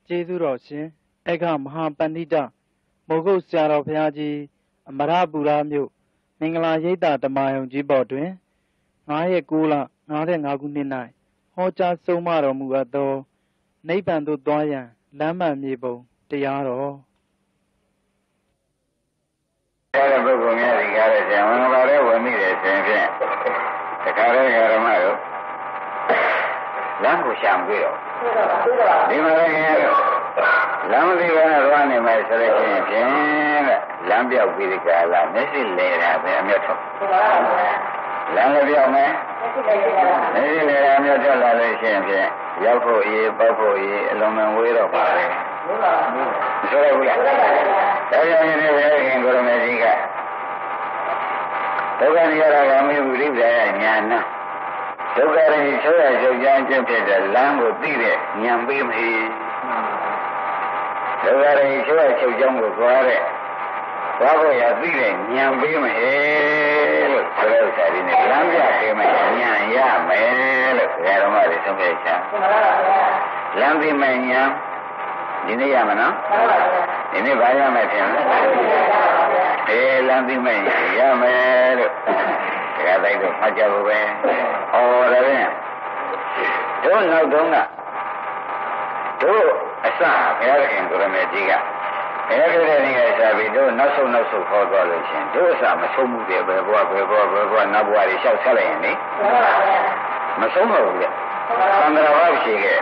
ကျေးဇူးတော်ရှင်ဧကမဟာပန္နိတမိုးကုတ်ဆရာတော်ဘုရားကြီးအမရပူရမြို့မင်္ဂလာရိပ်သာဓမ္မယုံကြီးပေါ်တွင်9 ရက် 9 လ 55 ခုနှစ်၌ဟောကြားဆုံးမတော်မူအပ်သောနိဗ္ဗာန်သို့သွားရန်လမ်းမှန်မြေပုံတရားတော်အဲ့ဒီပုဂ္ဂိုလ်များဒီကားတဲ့ဆံဝင်ပါတဲ့ဝင်မိတယ်ဆိုရင်ဖြင့်တခါတည်းဓမ္မတို့လမ်းကိုရှာမတွေ့တော့ဒီမှာလည်းခင်ဗျားတို့လမ်းမသိဘဲနဲ့သွားနေမယ်ဆိုလို့ရှိရင်ဖြင့်တဲ့လမ်းပြောက်ပြီးဒီကလာမျက်စိလဲတာပဲအမြတ်ထုတ်လမ်းလည်းပြောက်မယ်မျက်စိလဲတာအမြတ်ထုတ်လာလို့ရှိရင်ဖြင့်ရောက်ဖို့ရေးပေါက်ဖို့ရေးအလုံးမဝေးတော့ပါပဲဆိုရဘူးလားဒါကြောင့်ဒီနေ့ဘယ်ခင်ကိုရမေကြီးကဒုက္ခនិရောဓဂမိဝိရိပ္ပယညာနာဒုက္ခရိဆိုရချုပ်ကြမ်းခြင်းဖြစ်တဲ့လမ်းကိုသိတဲ့ဉာဏ်ပေးမေးဒုက္ခရိဆိုရချုပ်ကြမ်းကိုသွားတဲ့ဘာလို့ရသိတဲ့ဉာဏ်ပေးမေးလို့ဆိုတဲ့ဥစ္စာဒီနေ့လမ်းပြပေးမယ်ဉာဏ်ရမယ်လို့ဘုရားတော်မတွေဆုံးဖြတ်ချာလမ်းပြမယ်ဉာဏ်ဒီနေ့ရမနော်ဒီနေ့ဘာရမယ်ထင်လဲလမ်းပြမယ်ရမယ်လို့ဒါကတိုက်တော့မှတ်ကြဖို့ပဲ။အော်ဒါဖြင့်တို့နောက်တုန်းကတို့အစဘုရားခင်ကိုရမေကြီးကဘယ်လိုလဲနေရစားပြီးတို့နောက်ဆုံးခေါ်သွားလို့ရှင်တို့အစမဆုံးမှုတွေဘယ်ဘဝနောက်ဘဝတွေလျှောက်ဆက်လိုက်ရင်လေမဆုံးတော့ဘူးလေ။သံဃာဝရှိခဲ့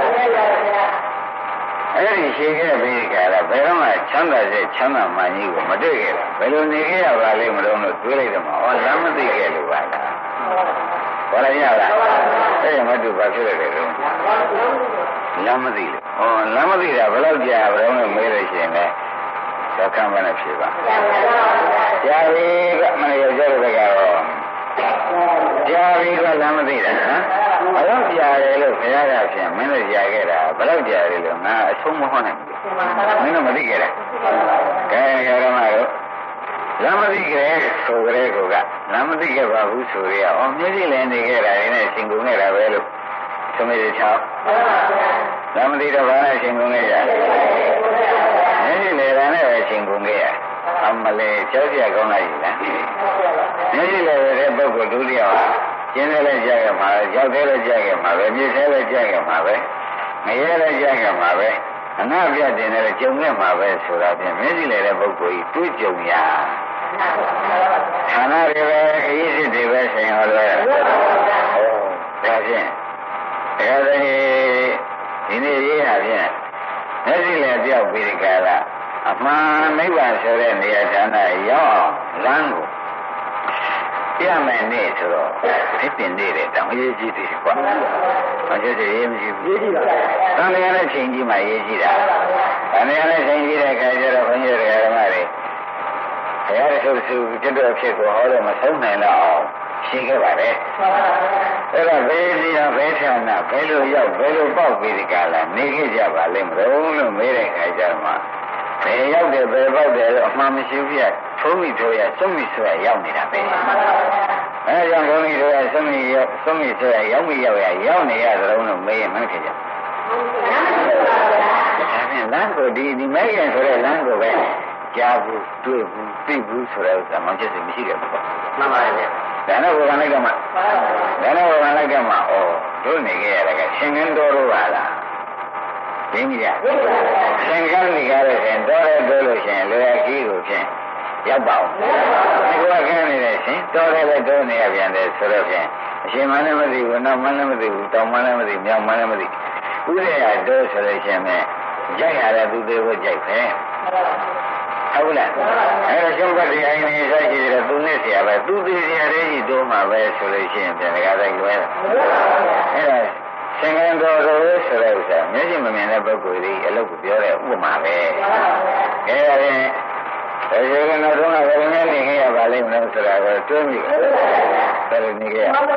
အဲ့ဒီရှိခဲ့ပြီးကြတာဘယ်တော့မှချမ်းသာစေချမ်းသာမှန်ကြီးကိုမတွေ့ခဲ့ဘူးဘယ်လိုနေခဲ့ရပါလိမ့်မလို့တွေးလိုက်တော့မှဩလမ်းမသိခဲ့လို့ပါလားဘာလဲရလားအဲ့ဒီမတူဘာဖြစ်လဲတော့လမ်းမသိလို့ဩလမ်းမသိတာဘယ်တော့ကြာဘယ်တော့မှမေးလို့ရှိရင်လည်းတော့ကံမနဲ့ဖြေပါကြာပြီကမနေ့ရောက်ကြတဲ့ကတော့ကြာပြီကလမ်းမသိတာဟမ်ဘယ်တော့ကြာတယ်လို့ခင်ဗျားကဖြင့်မင်းတို့ကြာခဲ့တာဘယ်တော့ကြာတယ်လို့ငါအဆုံးမဟုတ်နိုင်ဘူးမင်းတို့မသိခဲ့တာကဲရမတို့လမ်းမသိခဲ့ဆိုကြတဲ့ကောကလမ်းမသိခဲ့ပါဘူးဆိုရအောင်မျက်စိလည်းနေခဲ့တာရင်းနဲ့ရှင်ကုန်ခဲ့တာပဲလို့သမီးချောင်းလမ်းမသိတော့ဘာနဲ့ရှင်ကုန်ခဲ့ရမျက်စိလည်းတာနဲ့ပဲရှင်ကုန်ခဲ့ရအမလေးကြောက်ကြကောင်းလိုက်လားမျက်စိလည်းတဲ့ပုဂ္ဂိုလ်ဒုတိယဟာကျင်းလည်းကြားရမှာပဲကြောက်လည်းကြားရမှာပဲမြစ်လည်းကြားရမှာပဲငရဲလည်းကြားရမှာပဲအနာပြတ်တင်လည်းကြုံခဲ့မှာပဲဆိုတာဖြင့်မျက်စိလည်းတဲ့ပုဂ္ဂိုလ်ကြီးတွေ့ကြုံရဌာနတွေပဲခရီးစစ်တွေပဲဆင်ရောလဲဒါဖြင့်အဲဒီနေ့ရေးရဖြင့်မျက်စိလည်းပြောက်ပြီးဒီကလာအမှန်နိဗ္ဗာန်ဆိုတဲ့နေရာဌာနရောက်အောင်လမ်းကိုပြမယ်နေ့ဆိုတော့ဒီပင်နေတဲ့တောင်ရေးကြည့်သေးတယ်ကွာ။ဘာဖြစ်ရေးမရှိဘူးရေးကြည့်တာ။တန်တရားနဲ့ချိန်ကြည့်မှရေးကြည့်တာ။တန်တရားနဲ့ချိန်ကြည့်တဲ့အခါကျတော့ဘုန်းကြီးတွေဓမ္မတွေဘုရားရဲ့ဆိုစုကျွတ်တော်ဖြစ်ကိုဟောတော့မဆုံးနိုင်တော့အောင်ရှင်းခဲ့ပါလေ။အဲ့တော့ဘယ်စီရဘယ်ဌာနဘယ်လိုရောက်ဘယ်လိုပေါက်ပြီးဒီကလာနေခဲ့ကြပါလိမ့်မလို့မေးတဲ့အခါကျတော့မှဘယ်ရောက်တယ်ဘယ်ပေါက်တယ်တော့အမှန်မရှိဘူးပြထုံးမိထိုးရစွန့်မိဆိုရရောက်နေတာပဲအဲကြောင့်ဘုန်းကြီးတို့ကစွန့်မိဆိုရရောက်မိရောက်ရရောက်နေရသလုံးလို့မေးရင်မဖြစ်ကြဘူးဒါဖြင့်လမ်းကိုဒီမဲရင်ဆိုတဲ့လမ်းကိုပဲကြားဘူးတွေ့ဘူးသိဘူးဆိုတဲ့ဥစ္စာမှဖြစ်စီမရှိခဲ့ဘူးမှန်ပါရဲ့ဒါနဲ့ဘုရားလိုက်ကြမှာတို့နေခဲ့ရတာကရှင်ငန်းတော်တို့ပါလားသိမိရသင်္ကန်းနေကြတဲ့ရှင်တော်ရဲတို့လို့ရှင်လွယ်ကြီးကိုဖြင့်ရောက်ပါအောင်ဒီကခန်းနေတဲ့ရှင်တော်ရဲလည်းတို့နေရပြန်တယ်ဆိုတော့ဖြင့်အရှင်မလည်းမသိဘူးနောက်မလည်းမသိဘူးတောင်မလည်းမသိမြောက်မလည်းမသိဥရေရတို့ဆိုလို့ရှင်မဲ့ကြိုက်ရတဲ့သူတွေကိုကြိုက်ပဲဟုတ်လားအဲ့တော့ရှင်ဘတ်တရားရင်ဆိုင်ရှိတယ်သူနဲ့ဆရာပဲသူသိဆရာလေးကြီးတို့မှာပဲဆိုလို့ရှိရင်ပြန်တကားလိုက်လွဲတာအဲ့ဒါသင်္ကန်းတော်တို့ဆိုတဲ့ဥစ္စာမျက်စိမမြင်တဲ့ပုဂ္ဂိုလ်ကြီးအလုပ်ကိုပြောတဲ့ဥပမာပဲ။အဲဒါဖြင့်ဒီလိုကတော့ဘယ်လိုနဲ့နေခဲ့ရပါလိမ့်မလို့ဆိုတာကိုတွေးမိတယ်။ဘယ်လိုနေခဲ့ရ။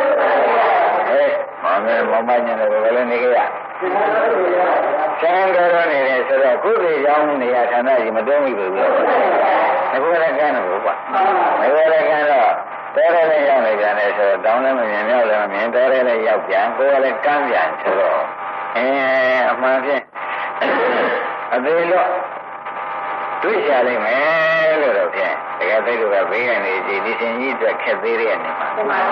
မောင်မညံတယ်ဘယ်လိုနေခဲ့ရ။သင်္ကန်းတော်နေတယ်ဆိုတော့ကုသိုလ်ကြောင့်နေရဌာနကြီးမတွဲမိဘူးလို့။အခုလည်းကန်းတယ်ဘော။အခုလည်းကန်းတော့တော်ရဲလည်းရောက်နေကြတယ်ဆိုတော့တောင်းလည်းမမြင်မြောက်လည်းမမြင်တော်ရဲလည်းရောက်ပြန်ကိုယ်ကလည်းကမ်းပြန်ဆိုတော့အမှန်ဖြင့်အသေးလို့တွေ့ကြလိမ့်မယ်လို့တော့ဖြင့်တကယ်သိလို့ကဘေးကနေကြည်ဒီရှင်ကြီးအတွက်ခက်သေးတဲ့အနေမှာဟုတ်လား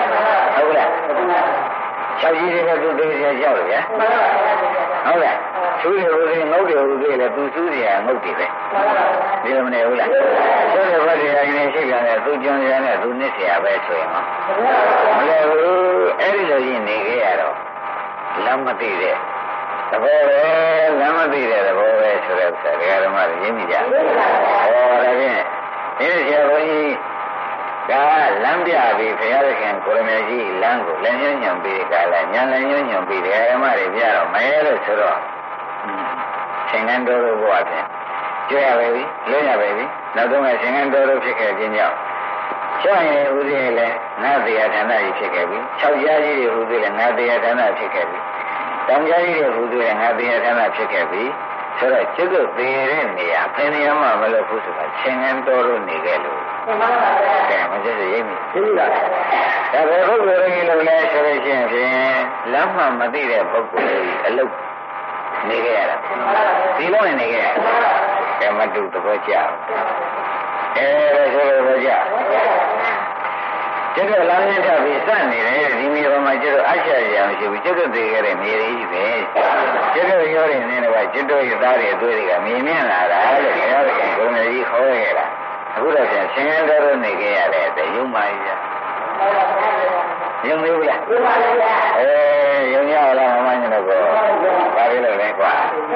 ၆ကြီးတွေကသူသိရကြောက်ရဟုတ်လားသူတွေဟိုတွေငုတ်တွေဟိုတွေလည်းသူစူးစရာငုတ်တွေပဲဒီလိုမနေဘူးလားဆိုတဲ့ဘက်တွေအရင်ရှိကြတယ်သူကျွန်းရနဲ့သူနစ်เสียပဲဆိုရင်မလဲဘူးအဲ့ဒီလိုကြီးနေခဲ့ရတော့လမ်းမသိတဲ့သဘောပဲလမ်းမသိတဲ့သဘောပဲဆိုတဲ့ဥစ္စာဓမ္မတွေရင်းမိကြဟောဒါဖြင့်ဒီဆရာဘုန်းကြီးကလမ်းပြပြီးဘုရားခင်ကိုရမေကြီးလမ်းကိုလည်းညွှန်ညွှန်ပြီးကြလားညာလည်းညွှန်ညွှန်ပြီးဓမ္မတွေပြတော့မဲလို့ဆိုတော့ရှင်ငန်းတော်တို့ဘုရားဖြင့်ကြွရပဲပြီလွတ်ရပဲပြီနောက်တော့ရှင်ငန်းတော်တို့ဖြစ်ခဲ့ခြင်းကြောင့်ကျောင်းရဲ့ဥဒိလည်းငါတရားဌာနကြီးဖြစ်ခဲ့ပြီ၆ကြားကြီးတွေဥဒိလည်းငါတရားဌာနဖြစ်ခဲ့ပြီတောင်ကြားကြီးတွေဥဒိလည်းငါတရားဌာနဖြစ်ခဲ့ပြီဆိုတော့ကျုပ်တို့သေတဲ့နေရာဖယ်နေရမှာမလို့ဘူးဆိုတာရှင်ငန်းတော်တို့နေခဲ့လို့မှန်ပါပါဗျာကဲမကျရိပ်မိသိပြီလားဒါဘယ်ပုဂ္ဂိုလ်ကြီးလို့လဲဆိုလို့ရှိရင်ဖြင့်လမ်းမှမသိတဲ့ပုဂ္ဂိုလ်ကြီးအလုပ်နေခဲ့ရတာဒီလိုနေခဲ့ရကဲမတူသဘောကျအဲဆိုတော့ကြကျတော့လမ်းရထပြီးစနေတယ်ဒီမြေပေါ်မှာကျတော့အချက်ရအောင်ရှိဘူးကျတော့သိခဲ့တဲ့မြေကြီးပဲကျတော့ရောနေနေတော့ကျတော့ရသားတွေအသွေးတွေကမြင်မြင်လာတာလို့ပြောတယ်ဘုရားကြီးခေါ်ခဲ့တာအခုတော့ရှင်ရန်တော်နေခဲ့ရတယ်တဲ့ယုံပါရဲ့ယုံမေးဘူးလားယုံပါဗျာယုံရလားမမညတော့ကောဘာလို့လဲကွာ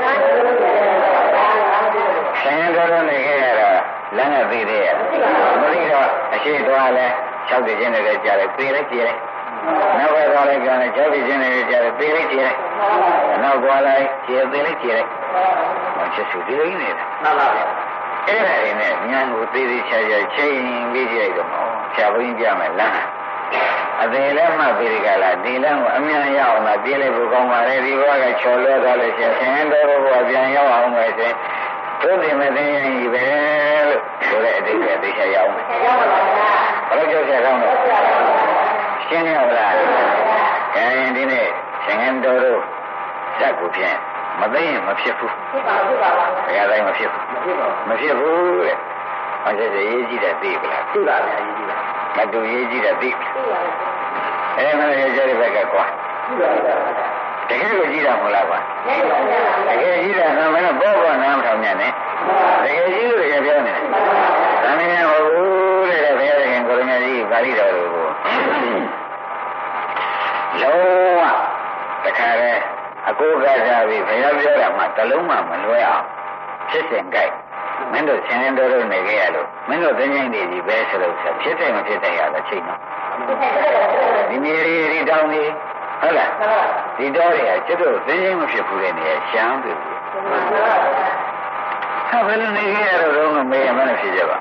ရှင်ရန်တော်နေခဲ့ရတော့လမ်းကသိသေးရဲ့မသိတော့အရှိသွားလဲ၆ပြင်းနဲ့ကြားတယ်ပြေးလိုက်ကြည့်လိုက်နောက်ဘက်သွားလိုက်ကြတယ်၆ပြင်းနဲ့ကြားတယ်ပြေးလိုက်ကြည့်လိုက်နောက်သွားလိုက်ကြည့်သေးလိုက်ကြည့်လိုက်မချစ်စုဒီလိုနေတာမှန်ပါဗျာအဲ့ဒါရင်းနဲ့ဉာဏ်ကိုသေးသေးချာချာချိန်ပြီးကြည့်လိုက်တော့ဆရာဘုန်းကြီးပြမယ်လမ်းအသေးလည်းမှပြေးကြလားဒီလမ်းကိုအမြန်ရအောင်လားပြေးလိုက်ဖို့ကောင်းပါလေဒီဘက်ကချော်လွဲသွားလို့ရှင်ဆင်းတော်ဘုရားပြန်ရောက်အောင်ပဲရှင်တို့ဒီမသိရင်ကြီးပဲလို့ဆိုတဲ့အတိတ်ပဲသိချရအောင်ရောက်ပါလားဘယ်လိုကြောက်ရအောင်လဲရှင်းရပါလားအဲဒီနေ့ရှင်ငန်းတော်တို့ဇက်ကိုဖြင့်မသိရင်မဖြစ်ဘူးဖြစ်ပါဘူးပါဘယ်အတိုင်းမဖြစ်ဘူးမဖြစ်ဘူးတဲ့ဘာလို့လဲရေးကြည့်တဲ့သိပလားသိပါလားရေးကြည့်တာမတူရေးကြည့်တဲ့သိအဲမလို့ရေးကြတဲ့ဘက်ကကွာတကယ်ကိုကြည့်တာမဟုတ်လားကွာတကယ်ကြည့်တာကမင်းတော့ဘောနားမထောင်ညံ့နဲ့တကယ်ကြည့်လို့တကယ်ပြောနေတယ်ဒါမင်းဟုတ်ဘူးတဲ့ဘုရားခင်ကိုရမကြီးပါဠိတော်ကိုလုံးဝတခါတည်းအကိုကစားပြီးဘုရားပြောတာမှတလုံးမှမလွဲအောင်ဖြစ်စဉ်ကြိုက်မင်းတို့ဆင်းရဲတော်နေကြရလို့မင်းတို့သိငိမ့်နေပြီပဲဆိုလို့ဖြစ်တယ်မဖြစ်တယ်ရတဲ့ချိန်တော့ဒီမြေရီတောင်းနေဟုတ်လားဒီတော့ရကျွတ်တို့သိငိမ့်မဖြစ်ဘူးတဲ့နေရာရှမ်းပြီဟာဘယ်လိုနေကြရတော့မေးရမှလည်းဖြစ်ကြပါ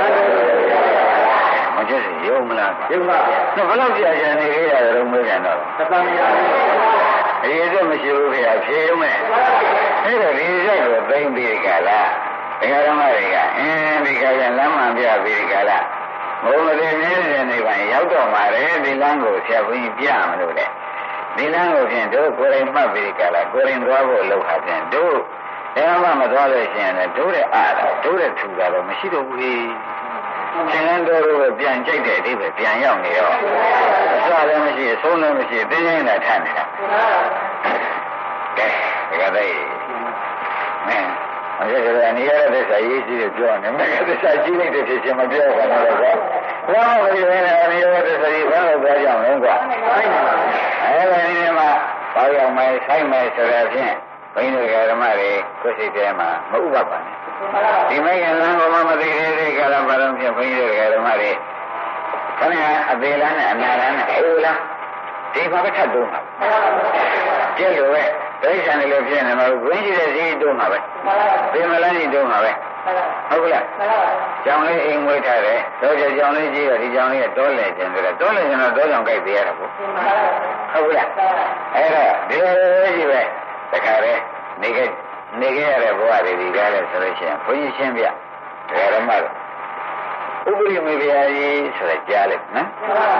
မကျက်ရုံမလားရုံပါဘယ်လောက်ကြာကြာနေကြရတော့မေးကြတော့သတ္တမရအရေးတော့မရှိဘူးခင်ဗျာဖြေရုံနဲ့အဲ့တော့ဒီရက်ကိုသိမ့်ပြီးကြလားဒကာဓမ္မတွေကဒီကရလမ်းမှန်ပြပြီးကြလားဘုံမသိနေတဲ့နေပါရောက်တော့မှာလေဒီလမ်းကိုဆရာဘုန်းကြီးပြမလို့လေဒီလမ်းကိုဖြင့်တို့ကိုယ်တိုင်မှတ်ပြီးကြလားကိုယ်တိုင်သွားဖို့လုပ်ခါဖြင့်တို့တရားမှမသွားလို့ရှိရင်လည်းတို့တဲ့အားတို့တဲ့ထူတာတော့မရှိတော့ဘူးလေသင်္ကန်းတော်တို့ပြန်ကြိုက်တဲ့အဓိပ္ပာယ်ပြန်ရောက်နေတော့အစလည်းမရှိအဆုံးလည်းမရှိသိရင်လည်းထနေတာကဲဒါကြတဲ့မင်းအဲ့ဒါကနေရတဲ့သစ္စာရေးကြည့်လို့ပြောနေမယ်သစ္စာကြည့်လိုက်တဲ့ဖြစ်ချင်းမပြောပါနဲ့တော့ဘာမှမပြောနဲ့အနေရတဲ့သစ္စာကြီးဘာလို့ပြောကြအောင်လဲကွာအဲ့ဒါဒီမှာဘာရောက်မယ်ဆိုင်မယ်ဆိုတော့ဖြင့်ဘိန်းတို့ဓမ္မတွေကိုယ်စိတ်ထဲမှာမဥပပါနဲ့ဒီမိုင်းကလမ်းကမှမသိသေးတဲ့ကာလပါတော့ဖြင့်ဘိန်းတို့ဓမ္မတွေခဏအသေးလားနဲ့အနာလားနဲ့အိုးလားဒီဘာပဲထပ်တော့မှာကျက်လို့ပဲဒိဋ္ဌာန်လည်းဖြစ်နေမှာဘုန်းကြီးတဲ့ဈေးတော့မှာပဲပြင်မလန်းကြီးတော့မှာပဲဟုတ်ကလားကြောင်လေးအိမ်ဝေးထားတယ်တော့ကြောင်လေးကြီးတော့ဒီကြောင်လေးကတောလဲခြင်းဆိုတော့တောလဲခြင်းတော့တောကြောင်ကြိုက်ပေးရတာပေါ့ဟုတ်ကလားအဲ့တော့ဒီလိုကြီးပဲတခါတည်းနေခဲ့ရတဲ့ဘဝတွေဒီကားလဲဆိုလို့ရှိရင်ဘုန်းကြီးရှင်းပြဓမ္မဥပရိမေဗျာကြီးဆိုတော့ကြားလိုက်နော်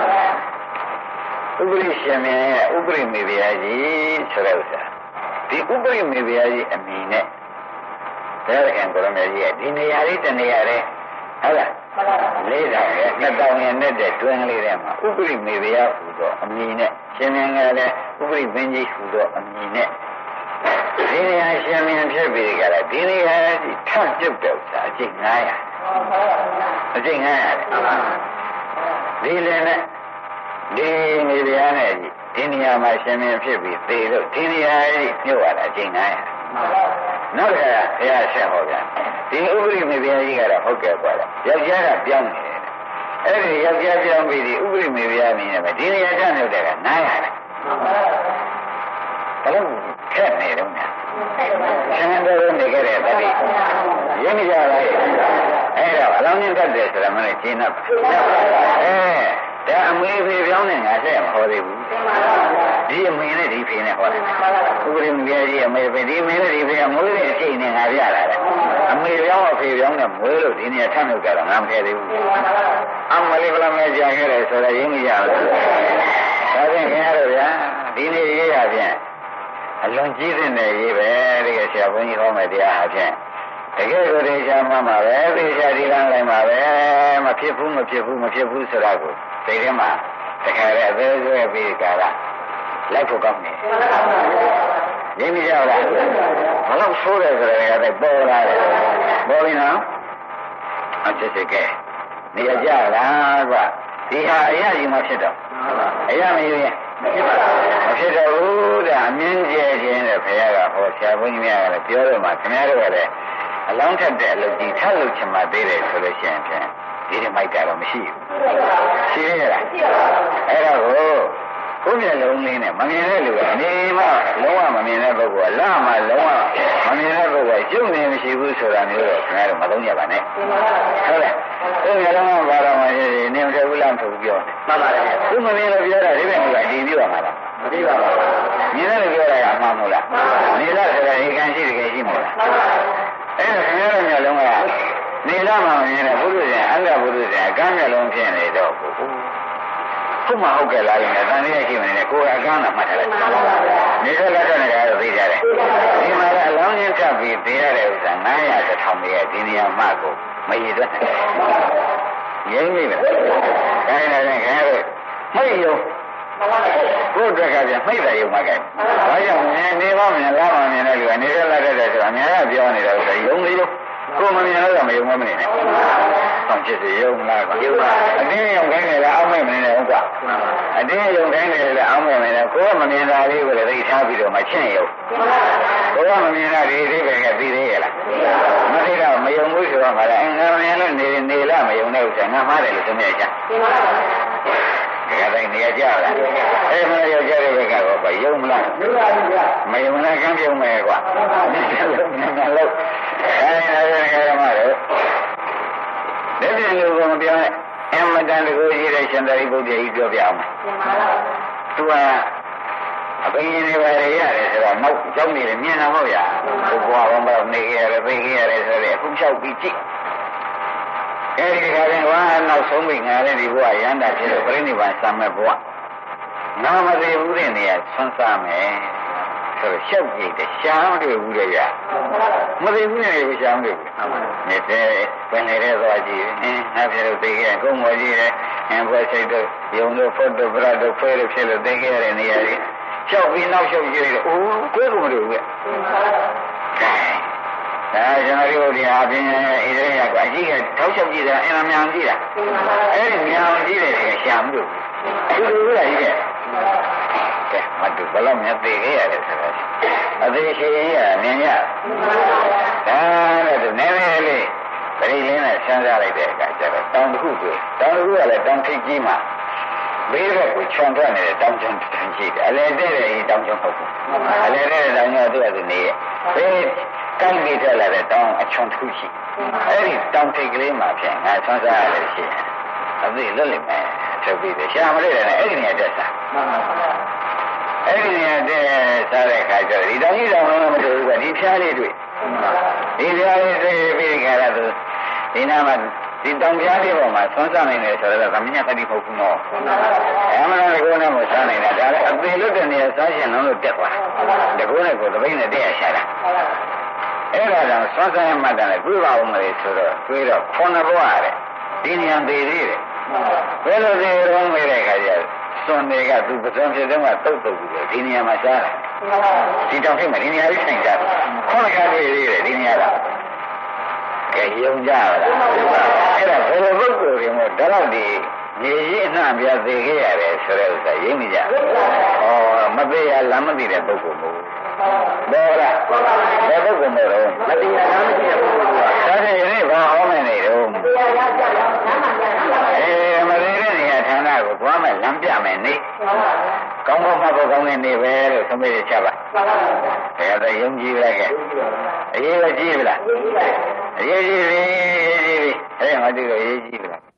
ဥပရိရှင်မြတ်ဥပရိမေဗျာကြီးဆိုတဲ့ဥစ္စာဒီဥပရိမေဗျာကြီးအမည်နဲ့ဘုရားခင်ကိုရမေကြီးကဒီနေရာလေးတနေရာလေးဟုတ်လားလေးတောင်ရဲ့နှစ်တောင်ရဲ့နဲ့တဲ့တွင်းလေးထဲမှာဥပရိမေဘုရားဟူသောအမည်နဲ့ရှင်မင်းကလည်းဥပရိမင်းကြီးဟူသောအမည်နဲ့ဒီနေရာရှင်မင်းဖြစ်ပြီးကြလားဒီနေရာကြီးထပ်ပြုတ်တော့စာအကျင့်900အကျင့်900ဒီလည်းနဲ့ဒီနေရာနဲ့ဒီနေရာမှာရှင်မင်းဖြစ်ပြီးသေလို့ဒီနေရာကြီးပြုတ်ရတာအကျင့်900နောက်တစ်ခါဘုရားဆက်ဟောပြန်ဒီဥပရိမေဘုရားကြီးကတော့ဟုတ်ကဲ့ပါလားယောက်ျားကပြောင်းနေတယ်အဲ့ဒီယောက်ျားပြောင်းပြီးဒီဥပရိမေဘုရားနေတယ်ဒီနေရာထမြုပ်တယ်က900တယ်ဘလို့ခက်နေတော့ညာဆင်းရဲနေကြတဲ့တတိရင်းကြလားအဲ့တော့အလောင်းရင်းတတ်တယ်ဆိုတာမနဲ့ရှင်းတော့ဒါအမေဖေပြောင်းနေငါဆက်မဟောသေးဘူးဒီအမေနဲ့ဒီဖေနဲ့ဟောတယ်ဥပရိမေဘုရားကြီးအမေဖေဒီအမေနဲ့ဒီဖေကမွေးတဲ့အချိန်နဲ့ငါပြလာတယ်အမေပြောင်းအဖေပြောင်းနဲ့မွေးလို့ဒီနေရာထမြုပ်ကြတော့ငါမထည့်သေးဘူးအမလေးဘလမဲကြာခဲ့တယ်ဆိုတော့ရင်းကြလားဒါဖြင့်ခင်ဗျားတို့ဗျာဒီနေ့ရေးရဖြင့်အလွန်ကြီးတဲ့ရေးပဲတကယ်ဆရာဘုန်းကြီးဟောမယ်တရားအဖြစ်တကယ်ကိုတေချာမှမှာပဲတေချာဒီကံလိုက်မှာပဲမဖြစ်ဘူးဆိုတာကိုသိတယ်မှာတခါလေအသေးသေးပြီးကြတာလိုက်ဖို့ကောင်းနေရင်းကြလားဘလို့ဆိုးတယ်ဆိုတော့လည်းပေါ်လာတယ်ပေါ်ပြီနော်အချက်ချက်ကဲနေရကြလားကွာဒီဟာအရာကြီးမှဖြစ်တော့အရာမယူရင်မဖြစ်တော့ဘူးတဲ့အမြင့်ကျဲခြင်းတဲ့ဘုရားကဟောဆရာဘုန်းကြီးများကလည်းပြောတော့မှခင်ဗျားတို့ကလည်းအလောင်းထက်တဲ့အလုပ်ကြီးထပ်လုပ်ချင်မှသေးတယ်ဆိုလို့ရှိရင်ဖြင့်ဒီမိုက်တာတော့မရှိဘူးရှိရလားအဲ့တော့ကိုယ်မျက်လုံးလေးနဲ့မမြင်တဲ့လူကနေမှလုံးဝမမြင်တဲ့ပုဂ္ဂိုလ်ကလာမှလုံးဝမမြင်တဲ့ပုဂ္ဂိုလ်ကကျုပ်နေမရှိဘူးဆိုတာမျိုးတော့ခင်ဗျားတို့မသုံးကြပါနဲ့ဟုတ်လားကိုယ်မျက်လုံးကဘာတော့မှနေမထဘူးလားမထဘူးပြောတယ်မှန်ပါတယ်သူမမြင်လို့ပြောတာဒီဘက်ကဒီပြောရမှာလားမသိပါဘူးမြင်တယ်လို့ပြောတာကအမှန်မို့လားနေလားဆိုတာဧကန်ရှိတကယ်ရှိမို့လားအဲ့ဒါခင်ဗျားတို့မျက်လုံးကနေလားမှမမြင်တဲ့ဘုရုရှင်အတ္တဘုရုရှင်အကမ်းမျက်လုံးဖြစ်နေတော့ခုမှဟုတ်ကဲ့လားလည်းတန်လေးရှိမနေကိုယ်အကမ်းသာမှတ်ထားလိုက်နေတဲ့လက်ထက်နဲ့ကတော့သိကြတယ်ဒီမှာလည်းအလောင်းရင်းကပ်ပြီးသိရတဲ့ဥစ္စာ900 1000ရဲ့ဒီနေရာမှကိုမရည်သွက်နိုင်ရင်းမိပဲဒါနဲ့လည်းခင်ဗျားတို့မှိတ်ရုံကိုယ်တက်ကပြန်မှိတ်တယ်ရုံမှာကဲဘာကြောင့်နေပါမလားမမြင်တဲ့လူကနေတဲ့လက်ထက်တဲ့ဆိုအများကပြောနေတာဥစ္စာယုံနေရုံကိုယ်မမြင်တော့မယုံမနေနဲ့ဆောင်းဖြစ်စီယုံလားကွာအတင်းယုံခိုင်းတယ်လားအောက်မဲ့မနေနဲ့ဟုတ်ကွာအတင်းယုံခိုင်းတယ်လားအောက်မဲ့မနေနဲ့ကိုယ်ကမမြင်တာလေးကိုလည်းသိထားပြီးတော့မှချင်းယုံကိုယ်ကမမြင်တာဒီအိဗယ်ကသိသေးရဲ့လားမသိတော့မယုံဘူးဆိုတော့မှလည်းငါမြင်လို့နေလားမယုံတဲ့ဥစ္စာငါမှားတယ်လို့သမီးကကြားတိုင်းနေရာကြလားအဲ့မယောက်ျားတွေကတော့ယုံမလားမယုံလားကံပြုံးမယ်ကွာငါလို့အဲ့ဒါမှတော့လက်ပြန်လူကမပြောနဲ့အမတန်တကူရှိတဲ့ရှင်သာရိပုတ္တရာကြီးပြောပြအောင်သူကအဘိညာဉ်တွေပါရတယ်ဆိုတော့နောက်ကြောင်းနေတယ်မြင်တာမဟုတ်ရဘူးဘုရားဘာမှနေခဲ့ရတယ်သိခဲ့ရတယ်ဆိုတော့အခုလျှောက်ပြီးကြည့်အဲဒီခါကျရင်နောက်ဆုံးပြီးငါလည်းဒီဘုရားရဟန္တာဖြစ်လို့ပြိဋိဘံစံမဲ့ဘုရားနာမသေးဘူးတဲ့နေရာဆွမ်းစားမယ်ဆိုတော့ရှောက်ကြည့်တယ်ရှားမတွေ့ဘူးလေဗျာမသိဘူးနဲ့ကိုရှားမတွေ့ဘူးနေတဲ့ဝင်နေတဲ့သွားကြည့်ငါပြေလို့သိခဲ့ကုန်းမော်ကြီးတယ်ဘွယ်စိတ်တို့ယုံတို့ဖို့တို့ဗရတို့ဖွဲလို့ဖြစ်လို့သိခဲ့ရတဲ့နေရာကြီးရှောက်ပြီးနောက်ရှောက်ကြည့်တယ်အိုးကိုယ်ကမတွေ့ဘူးဗျဒါကျွန်တော်တို့ဒီအပြင်ဣသရေလကအကြီးကထောက်လျှောက်ကြည့်တာအင်မမြန်ကြည့်တာအဲ့ဒီမြန်ကြည့်တယ်ကရှားမလို့သူတို့ကကြီးကဲမတူဘလောက်မြတ်သေးခဲ့ရတယ်ဆိုတော့အသေးရှိရင်မြင်ရဒါနဲ့သူနည်းနည်းလေးပရိလင်းနဲ့ဆန်းစားလိုက်တဲ့အခါကျတော့တောင်တစ်ခုတွေ့တောင်တစ်ခုကလည်းတောင်ထိပ်ကြီးမှာဘေးဘက်ကိုခြုံထွက်နေတဲ့တောင်ကျုံတန်းရှိတယ်အလဲတဲ့တဲ့တောင်ကျုံဟုတ်ဘူးအလဲတဲ့တောင်ကျုံသူ့အတူနေရဲ့ဘေးကိုင်းပြီးထွက်လာတဲ့တောင်အချုံတစ်ခုရှိအဲ့ဒီတောင်ထိပ်ကလေးမှာဖြင့်ငါဆန်းစားရလို့ရှိရင်အသေးလွတ်လိမ့်မယ်ထုတ်ပြီးတယ်ရှားမလို့လည်းအဲ့ဒီနေရာတက်စားအဲ့ဒီနေရာတက်စားတဲ့အခါကျတော့ဒီတောင်ကြီးတောင်လုံးမတွေ့ဘူးကဒီဖျားလေးတွေ့ဒီဖျားလေးတွေ့ပြီးကြတာသူဒီနာမှာဒီတောင်ဖျားလေးပေါ်မှာဆွမ်းစားနိုင်တယ်ဆိုတော့သမီးကတိဖို့ဘူးနော်အမှန်တကယ်နဲ့မစားနိုင်တာဒါလည်းအပေလွတ်တဲ့နေရာစားရှင်လုံးလို့တက်သွားတကူနဲ့ကိုသပိတ်နဲ့တက်ရရှာတာအဲ့အဲ့ဒါကြောင့်ဆွမ်းဆိုင်မှတ်တယ်တွေးပါဦးမလေးဆိုတော့တွေးတော့ခုနဘဝတဲ့ဒီဉာဏ်သေးသေးတယ်ဘယ်လိုသေးရုံးနေတဲ့ခါကျစွန်တွေကသူပစုံဖြစ်တော့တုတ်တုတ်ပြီးတော့ဒီနေရာမှာရှားတယ်ဒီတောင်ထိပ်မှာဒီနေရာကြီးဆိုင်ကြတယ်ခုနကတွေ့သေးတယ်ဒီနေရာကကဲယုံကြပါလားအဲ့ဒါဘယ်လိုပုဂ္ဂိုလ်တွေမို့တော့ဒီနေကြီးအနှံ့ပြသေးခဲ့ရတယ်ဆိုတဲ့ဥစ္စာရင်းမိကြဩမသေးရလမ်းမသိတဲ့ပုဂ္ဂိုလ်မို့ဘောလားဘယ်ပုဂ္ဂိုလ်မို့တော့မသေးရလမ်းမသိတဲ့ပုဂ္ဂိုလ်ကဒါဖြင့်ယနေ့ဘာဟောမယ်နေတော့မသေးတဲ့နေရာဌာနကိုသွားမယ်လမ်းပြမယ်နေကောင်းကောင်းမှတ်ဖို့ကောင်းတဲ့နေပဲလို့သုံးမိချပါဘယ်တော့ယုံကြည်လိုက်ခဲ့အရေးကြီးပြီလားအရေးကြီးပြီအဲ့ဒါမှဒီလိုအရေးကြီးပြီလား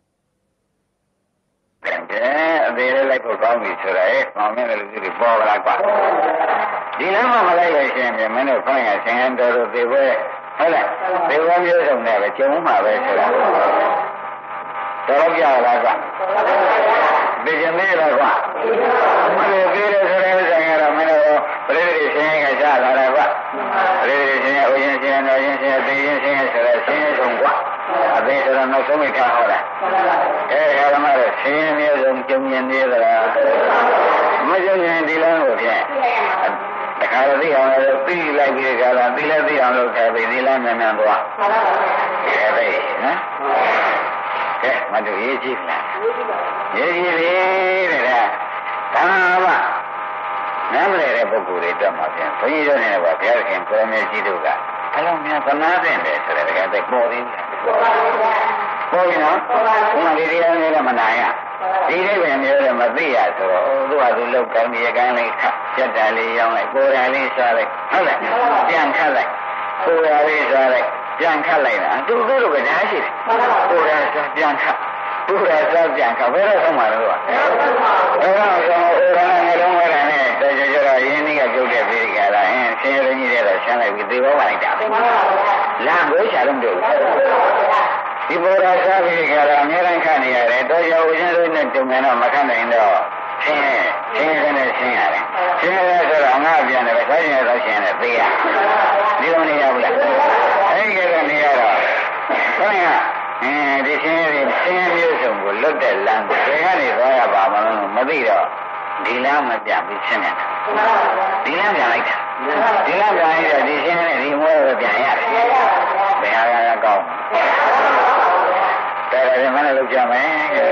အသေးလေးလိုက်ဖို့ကောင်းပြီဆိုတော့မောင်မင်းလည်းလူကြီးပေါ်လာကွာဒီလမ်းမှာမလိုက်ရရှင်မင်းတို့ခေါင်းရဆင်ဟန်တော်တို့သေပွဲဟုတ်လားသေပွဲမျိုးစုံနဲ့ပဲကျုံမှာပဲဆိုတာတော်ကြလားကွာဒီကျမင်းတော့ကွာမလို့ပြေးတယ်ဆိုတဲ့ဥစ္စာကတော့မင်းတို့ပရိသေရှင်ကကြားလာတယ်ကွာပရိသေရှင်ဥယျာဉ်ရှင်တော်ရင်ရှင်သေရင်ရှင်ဆိုတဲ့ရှင်ဆုံးကွာအသေးဆိုတော့နောက်ဆုံးမိထားဟောတာအဲ့ဒါမှတော့ဆင်းရဲမျိုးစုံကျုံမြင်သေးသလားမကျုံရင်ဒီလမ်းကိုဖြင့်တခါတော့သိအောင်လို့ပြီးလိုက်ပြီးကြတာပြီးလည်းသိအောင်လို့ခဲ့ပြီးဒီလမ်းမြန်မြန်သွားခဲ့ပြီနော်ကဲမတို့ရေးကြည့်လားရေးကြည့်ပြီတဲ့ဒါမှနားမလည်တဲ့ပုဂ္ဂိုလ်တွေတက်မှာဖြင့်ဘုန်းကြီးတို့နဲ့ကဘုရားခင်ကိုရမေကြီးတို့ကအလုံးများသနာတဲ့တယ်ဆိုတဲ့တကယ်ပေါ်သေးတယ်ပေါ်ပြီနော်ဘုရားဒီတရားလေးကမနာရဒီလေးပဲမျိုးလည်းမသိရဆိုတော့သူကသူလောက်ကိုင်းမြေကိုင်းလိုက်ခတ်ကြက်တန်လေးရောင်းလိုက်ကိုယ်တိုင်လေးစားလိုက်ဟုတ်လားပြန်ခတ်လိုက်ကိုယ်တိုင်လေးစားလိုက်ပြန်ခတ်လိုက်တာသူတို့ကဒါရှိတယ်ကိုယ်တိုင်စားပြန်ခတ်ကိုယ်တိုင်စားပြန်ခတ်ဘယ်တော့ဆုံးမှာလဲကွာအဲ့တော့ငယ်လုံးဝရနဲ့တော်ကြတော့ရင်းနှီးကပြုတ်တဲ့ပြည်ကလာဆင်းရဲကြီးတဲ့တော့ဆန်းလိုက်ပြီးသေဘောပါလိုက်တာလာဘိုးချတော့မတွေ့ဘူးဒီဘောရာစားပြီးကြတော့အများတိုင်းခတ်နေရတယ်တော်ကြဦးချင်းတို့နဲ့တုံငန်းတော့မခတ်နိုင်တော့ဆင်းရဲနဲ့ဆင်းရတယ်ဆင်းရဲဆိုတော့ငါပြန်တယ်ပဲဆိုရင်တော့ရှင်းတယ်သေရဒီလိုနေရဘူးလားအဲ့ဒီကနေရတော့ဘုရားဒီဆင်းရဲမျိုးစုံကိုလွတ်တဲ့လမ်းကိုဘယ်ကနေသွားရပါမလို့မသိတော့ဒီလမ်းမပြပြီးရှင်းနေတာဒီလမ်းပြန်လိုက်တာဒီလမ်းပြန်လိုက်တော့ဒီရှင်းနဲ့ဒီမွဲကိုပြန်ရတယ်ဘယ်ဟာကကောင်းတယ်ဒါလည်းမနဲ့လုပ်ကြမယ်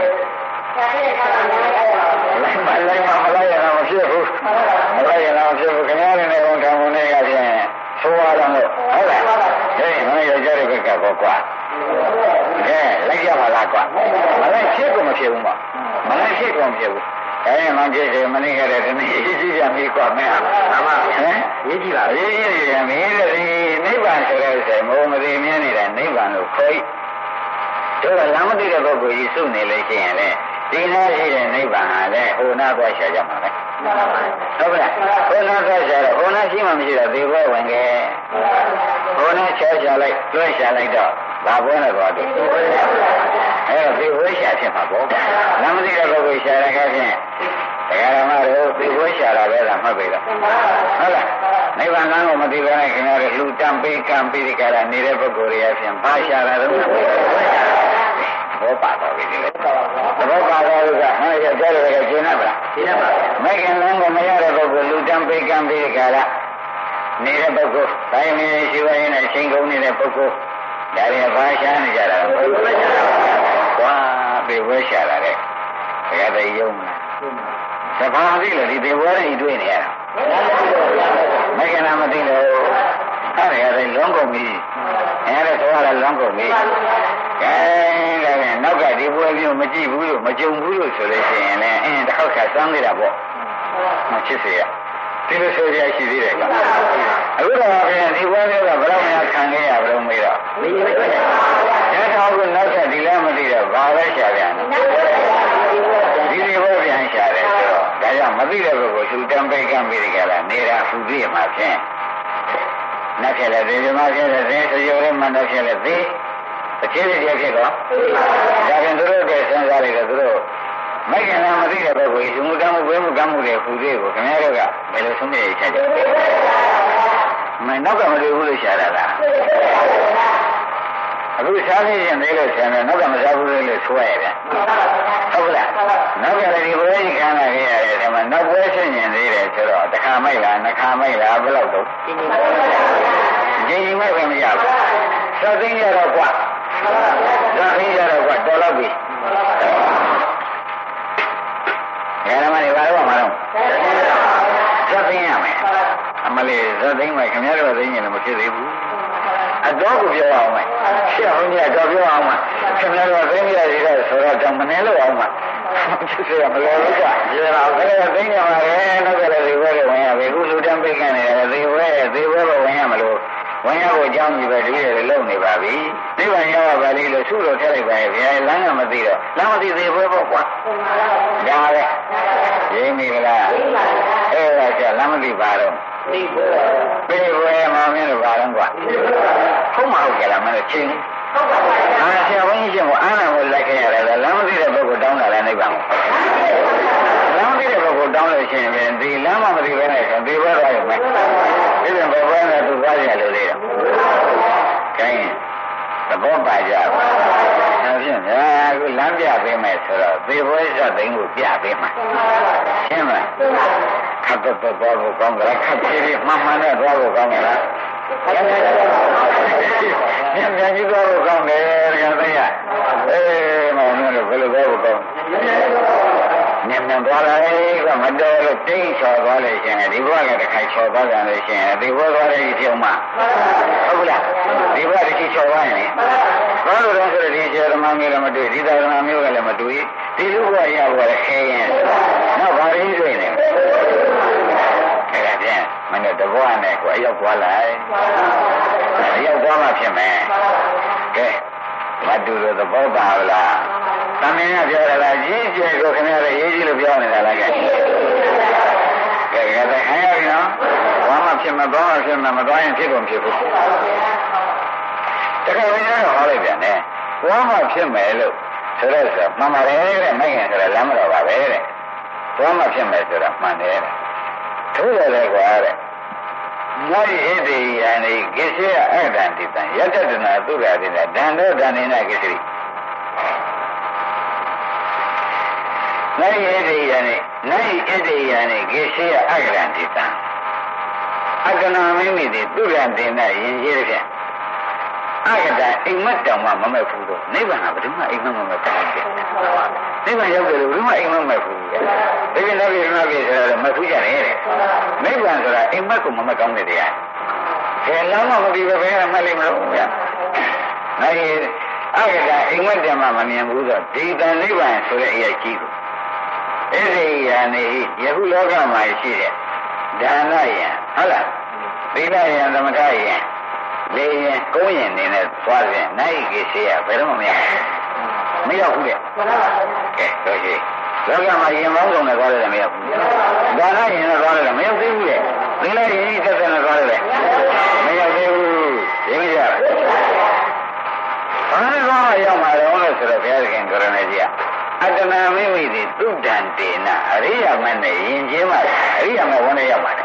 လိုက်မလိုက်ရတော့မဖြစ်ဘူးမလိုက်ရတော့ဖြစ်ဘူးခင်ဗျားတွေနဲ့ဝန်ခံမှုနဲ့ရပြန်ဆိုရတော့ဟုတ်လားဟေးမင်းရကြတဲ့ဘက်ကပေါ့ကွာလိုက်ရပါလားကွာမလိုက်ဖြစ်ကိုမဖြစ်ဘူးမလိုက်ဖြစ်ကိုမဖြစ်ဘူးအဲ့မှကြည့်တယ်မနေ့ကတည်းကဒီကြီးကြပြီကွာမင်းအမဟမ်ရေးကြည့်ပါရေးကြည့်တယ်မင်းတို့ဒီနိဗ္ဗာန်ဆိုတဲ့ဆိုမိုးမသိမြင်နေတဲ့နိဗ္ဗာန်ကိုခေါ်တို့ကလမ်းမသိတဲ့ပုဂ္ဂိုလ်ကြီးစုနေလို့ရှိရင်လေဒီနာရှိတဲ့နိဗ္ဗာန်ဟာလေဟိုနာသွားရှာကြမှာလေဟုတ်ကဲ့ဟိုနာသွားရှာတော့ဟိုနာရှိမှမရှိတော့ဒီဘဝဝင်ခဲ့ဟိုနာရှာလိုက်တွဲရှာလိုက်တော့ဘာပွဲနဲ့သွားတယ်အဲ့တော့ဒီဝိရှာဖြစ်မှာပေါ့လမ်းမသိတဲ့ပုဂ္ဂိုလ်ရှာရခဲ့ဖြင့်တရားဓမ္မတို့ဒီဝိရှာတာပဲလားမှတ်ပြီလားဟုတ်လားနိဗ္ဗာန်ကိုမသိဘဲနဲ့ခင်ဗျားတို့လူတံပေးကံပေးကြတာနေတဲ့ပုဂ္ဂိုလ်တွေအပြင်ဘာရှာတာတော့ဘောပါတော့ပြီလေဘောပါတော့ကဟဲ့ကြတယ်ကကျင်းရပါလားကျင်းရပါမေခင်လမ်းကိုမရတဲ့ပုဂ္ဂိုလ်လူတံပေးကံပေးကြတာနေတဲ့ပုဂ္ဂိုလ်တိုင်းမင်းရှိဝင်းနဲ့ချိန်ကုန်နေတဲ့ပုဂ္ဂိုလ်ဒါရီဘာရှာနေကြတာကွာပြေဝဲရှာတာလေဘယ်တဲ့ယုံမလားသဘာဝသိလို့ဒီပြေဝဲတွေတွေ့နေရတာမကနာမသိလို့အဲ့ဒါလည်းလွန်ကုန်ပြီအဲ့ဒါဆိုရလွန်ကုန်ပြီကဲဒါနဲ့နောက်ကဒီပွဲမျိုးမကြည့်ဘူးလို့မကြုံဘူးလို့ဆိုလို့ရှိရင်လည်းတစ်ခေါက်ကစမ်းနေတာပေါ့မချစ်စေရဒီလိုဆိုရရှိသေးတယ်ကအခုတော့ပြန်ဒီပွဲမျိုးကဘယ်တော့မှခံခဲ့ရဘယ်လိုမေးတော့မရဘူးဒါကြောင့်ကနောက်ဆက်ဒီလည်းမသိတော့ဘာပဲရှာပြန်ဒီလိုပဲပြန်ရှာတယ်ဆိုတော့ဒါကြောင့်မသိတဲ့ဘက်ကိုသူတံပိတ်ကံပြီးကြတာနေတာဖူသိမှာဖြင့်နောက်ဖြစ်လဲဒီမှာဖြစ်တဲ့သင်စရိုးလေးမှတော့ဖြစ်လဲသိအခြေအနေတွေဖြစ်တော့ဒါပြန်သူတို့ကစဉ်းစားလိုက်တော့သူတို့မိုက်ကလည်းမသိတဲ့ဘက်ကိုဒီမူတမ်းမှုဝဲမှုကမ်းမှုတွေဖူသေးကိုခင်ဗျားတို့ကဘယ်လိုဆုံးဖြတ်ချက်ကြလဲမနောက်ကမတွေ့ဘူးလို့ရှာတာလားအခုစားနေရင်သေးလို့ဆင်တယ်နောက်ကမစားဘူးလို့ဆိုရတယ်ဟုတ်လားနောက်ကလည်းဒီဘဝကြီးခံရခဲ့ရတယ်ဒါမှနောက်ဘဝဆင်ရင်သေးတယ်ဆိုတော့တစ်ခါမိုက်လားနှစ်ခါမိုက်လားဘယ်လောက်တော့ကြီးမိုက်ပဲမရဘူးသတ်သိရတော့ကွာသတ်သိရတော့ကွာတော်တော့ပြီဓမ္မတွေဘာလို့မလုပ်သတ်သိရမယ်အမလေးသတ်သိမယ်ခင်ဗျားတို့သိရင်လည်းမဖြစ်သေးဘူးအတော့ကိုပြောအောင်မယ်ရှင်းအောင်ကြီးတော့ပြောအောင်မယ်ခင်ဗျားတို့သိရစီတော့ဆိုတော့မနေလို့အောင်မယ်ဖြစ်ရမလို့ကွာဒီတော့ဘယ်လိုသိရမှာလဲနောက်ကလည်းဒီဘက်ကိုဝင်ရပြီခုလူတန်းပိတ်ခံနေတယ်ဒီဘက်ကိုဝင်ရမလို့ဝင်ရဖို့အကြောင်းကြီးပဲတပည့်တွေလုံနေပါပြီနိဗ္ဗာန်ရောက်ပါလိမ့်လို့သူ့လိုထည့်လိုက်ပါရဲ့ဗျာလမ်းကမသိတော့လမ်းမသိသေးဘူးပေါ့ကွာဒါပဲရင်းမိလားအဲ့ဒါကျလမ်းမသိပါတော့သိဖို့ပြေဝဲမောင်မင်းတို့ပါတော့ကွာဟုတ်မဟုတ်ကြလားမလို့ချင်းဟုတ်ပါဘူးဆရာဘုန်းကြီးကအာနာကိုလိုက်ခဲ့ရတယ်လမ်းမသိတဲ့ပုဂ္ဂိုလ်တောင်းတာလည်းနိဗ္ဗာန်လမ်းမသိတဲ့ပုဂ္ဂိုလ်တောင်းလို့ရှိရင်ဒီလမ်းမသိဘဲနဲ့ဒီဘက်သွားရုံပဲဒီလိုဘယ်ဘက်နဲ့သူသွားရလို့လေခိုင်းသဘောပါကြပါဒါဖြင့်အခုလမ်းပြပေးမယ်ဆိုတော့သေဘွဲစသိန်းကိုပြပေးမှာရှင်းမလားခတ်တော့သွားဖို့ကောင်းကြလားခတ်ပြေးမှန်မှန်နဲ့သွားဖို့ကောင်းကြလားမြန်မြန်ကြီးသွားဖို့ကောင်းတယ်ခင်ဗျာမောင်တို့ဘယ်လိုသွားဖို့ကောင်းမြန်မြန်သွားလိုက်ကမတော်လို့တိတ်ချော်သွားလို့ရှင်ဒီဘဝကတစ်ခါချော်သွားကြလို့ရှင်ဒီဘဝသွားတဲ့ပြုံးမှာဟုတ်လားဒီဘဝတစ်ခါချော်သွားရင်ဘာလို့လဲဆိုတော့ဒီကျေဓမ္မမျိုးလည်းမတွေ့ဒီသာဓမ္မမျိုးကလည်းမတွေ့ဒီလူဘဝရဘဝလည်းခဲရင်နောက်ဘာရင်းတွေ့နေအဲ့ဒါပြန်မင်းတို့တဘဝနဲ့ကိုအရောက်သွားလိုက်အရောက်သွားမှဖြစ်မယ်ကဲမတူလို့သဘောပါလားသမင်းကပြောရတာကြီးကျယ်ကိုခင်ဗျားလည်းရေးကြည့်လို့ပြောနေတာလားကဲဒါခိုင်းရပြီနော်ဘာမှဖြစ်မသွားမှဖြစ်မှာမသွားရင်ဖြစ်ကုန်ဖြစ်ဘူးတခါဝင်ရတော့ဟောလိုက်ပြန်တယ်ဘာမှဖြစ်မယ်လို့ဆိုတော့မှန်ပါတယ်တဲ့မိုက်ရင်ဆိုတော့လမ်းမတော်ပါပဲတဲ့ဘာမှဖြစ်မယ်ဆိုတာမှန်တယ်တဲ့ထိုးရတယ်ကွာတဲ့မောဟိဣတိယံဤကိစ္စယအတ္တတိတံယတ္တနာသုရာတိတံဒန္တောဒန္နေနကိစ္စရိနိုင်ဣတိယံဤနိုင်ဣတိယံဤကိစ္စယအတ္တတိတံအတ္တနာမိမိတိသုရာတိနယင်ကြီးတဲ့ဖြင့်အတ္တအိမ်မက်တောင်မှမမဲ့ဘူးတော့နိဗ္ဗာန်ကဘယ်သူမှအိမ်မက်မမဲ့ဘူးနိဗ္ဗာန်ရောက်တယ်လို့ဘယ်သူမှအိမ်မက်မမဲ့ဘူးဒီလိုလည်းဒီလိုလည်းဆိုတော့မဖူးကြတယ်တဲ့နိဗ္ဗာန်ဆိုတာအိမ်မက်ကိုမမဲ့ကောင်းတဲ့တရားခဲလမ်းမမပြီးပဲဘယ်ကမှတ်လိမ့်မလို့ဗျာနိုင်အတ္တအိမ်မက်တယ်မှမမြင်ဘူးဆိုဒီတန်နိဗ္ဗာန်ဆိုတဲ့အရာကြီးကိုဣတိယံနေယခုလောကမှာရှိတဲ့ဒါနယံဟုတ်လားသီလယံသမထယံလေရင်ကုန်းရင်နေနဲ့သွားတယ်နိုင်ကိစ္စရဘယ်တော့မှမရမရောက်ဘူးတဲ့ကဲတော့ရှိလောကမှာရင်ပေါင်းစုံနဲ့သွားတယ်မရောက်ဘူးဒါနရင်နဲ့သွားတယ်မရောက်သေးဘူးတဲ့သီလရင်ကြီးသက်သက်နဲ့သွားတယ်မရောက်သေးဘူးရင်းမရဘာလို့သွားရောက်မှာတော့လို့ဆိုတော့ဘုရားခင်ကရဏကြီးကအတ္တနာမိမိသည်သုဒ္ဓံတေနအရိယာမနဲ့ယဉ်ကျေးမှအရိယာမဝန်နဲ့ရောက်ပါတယ်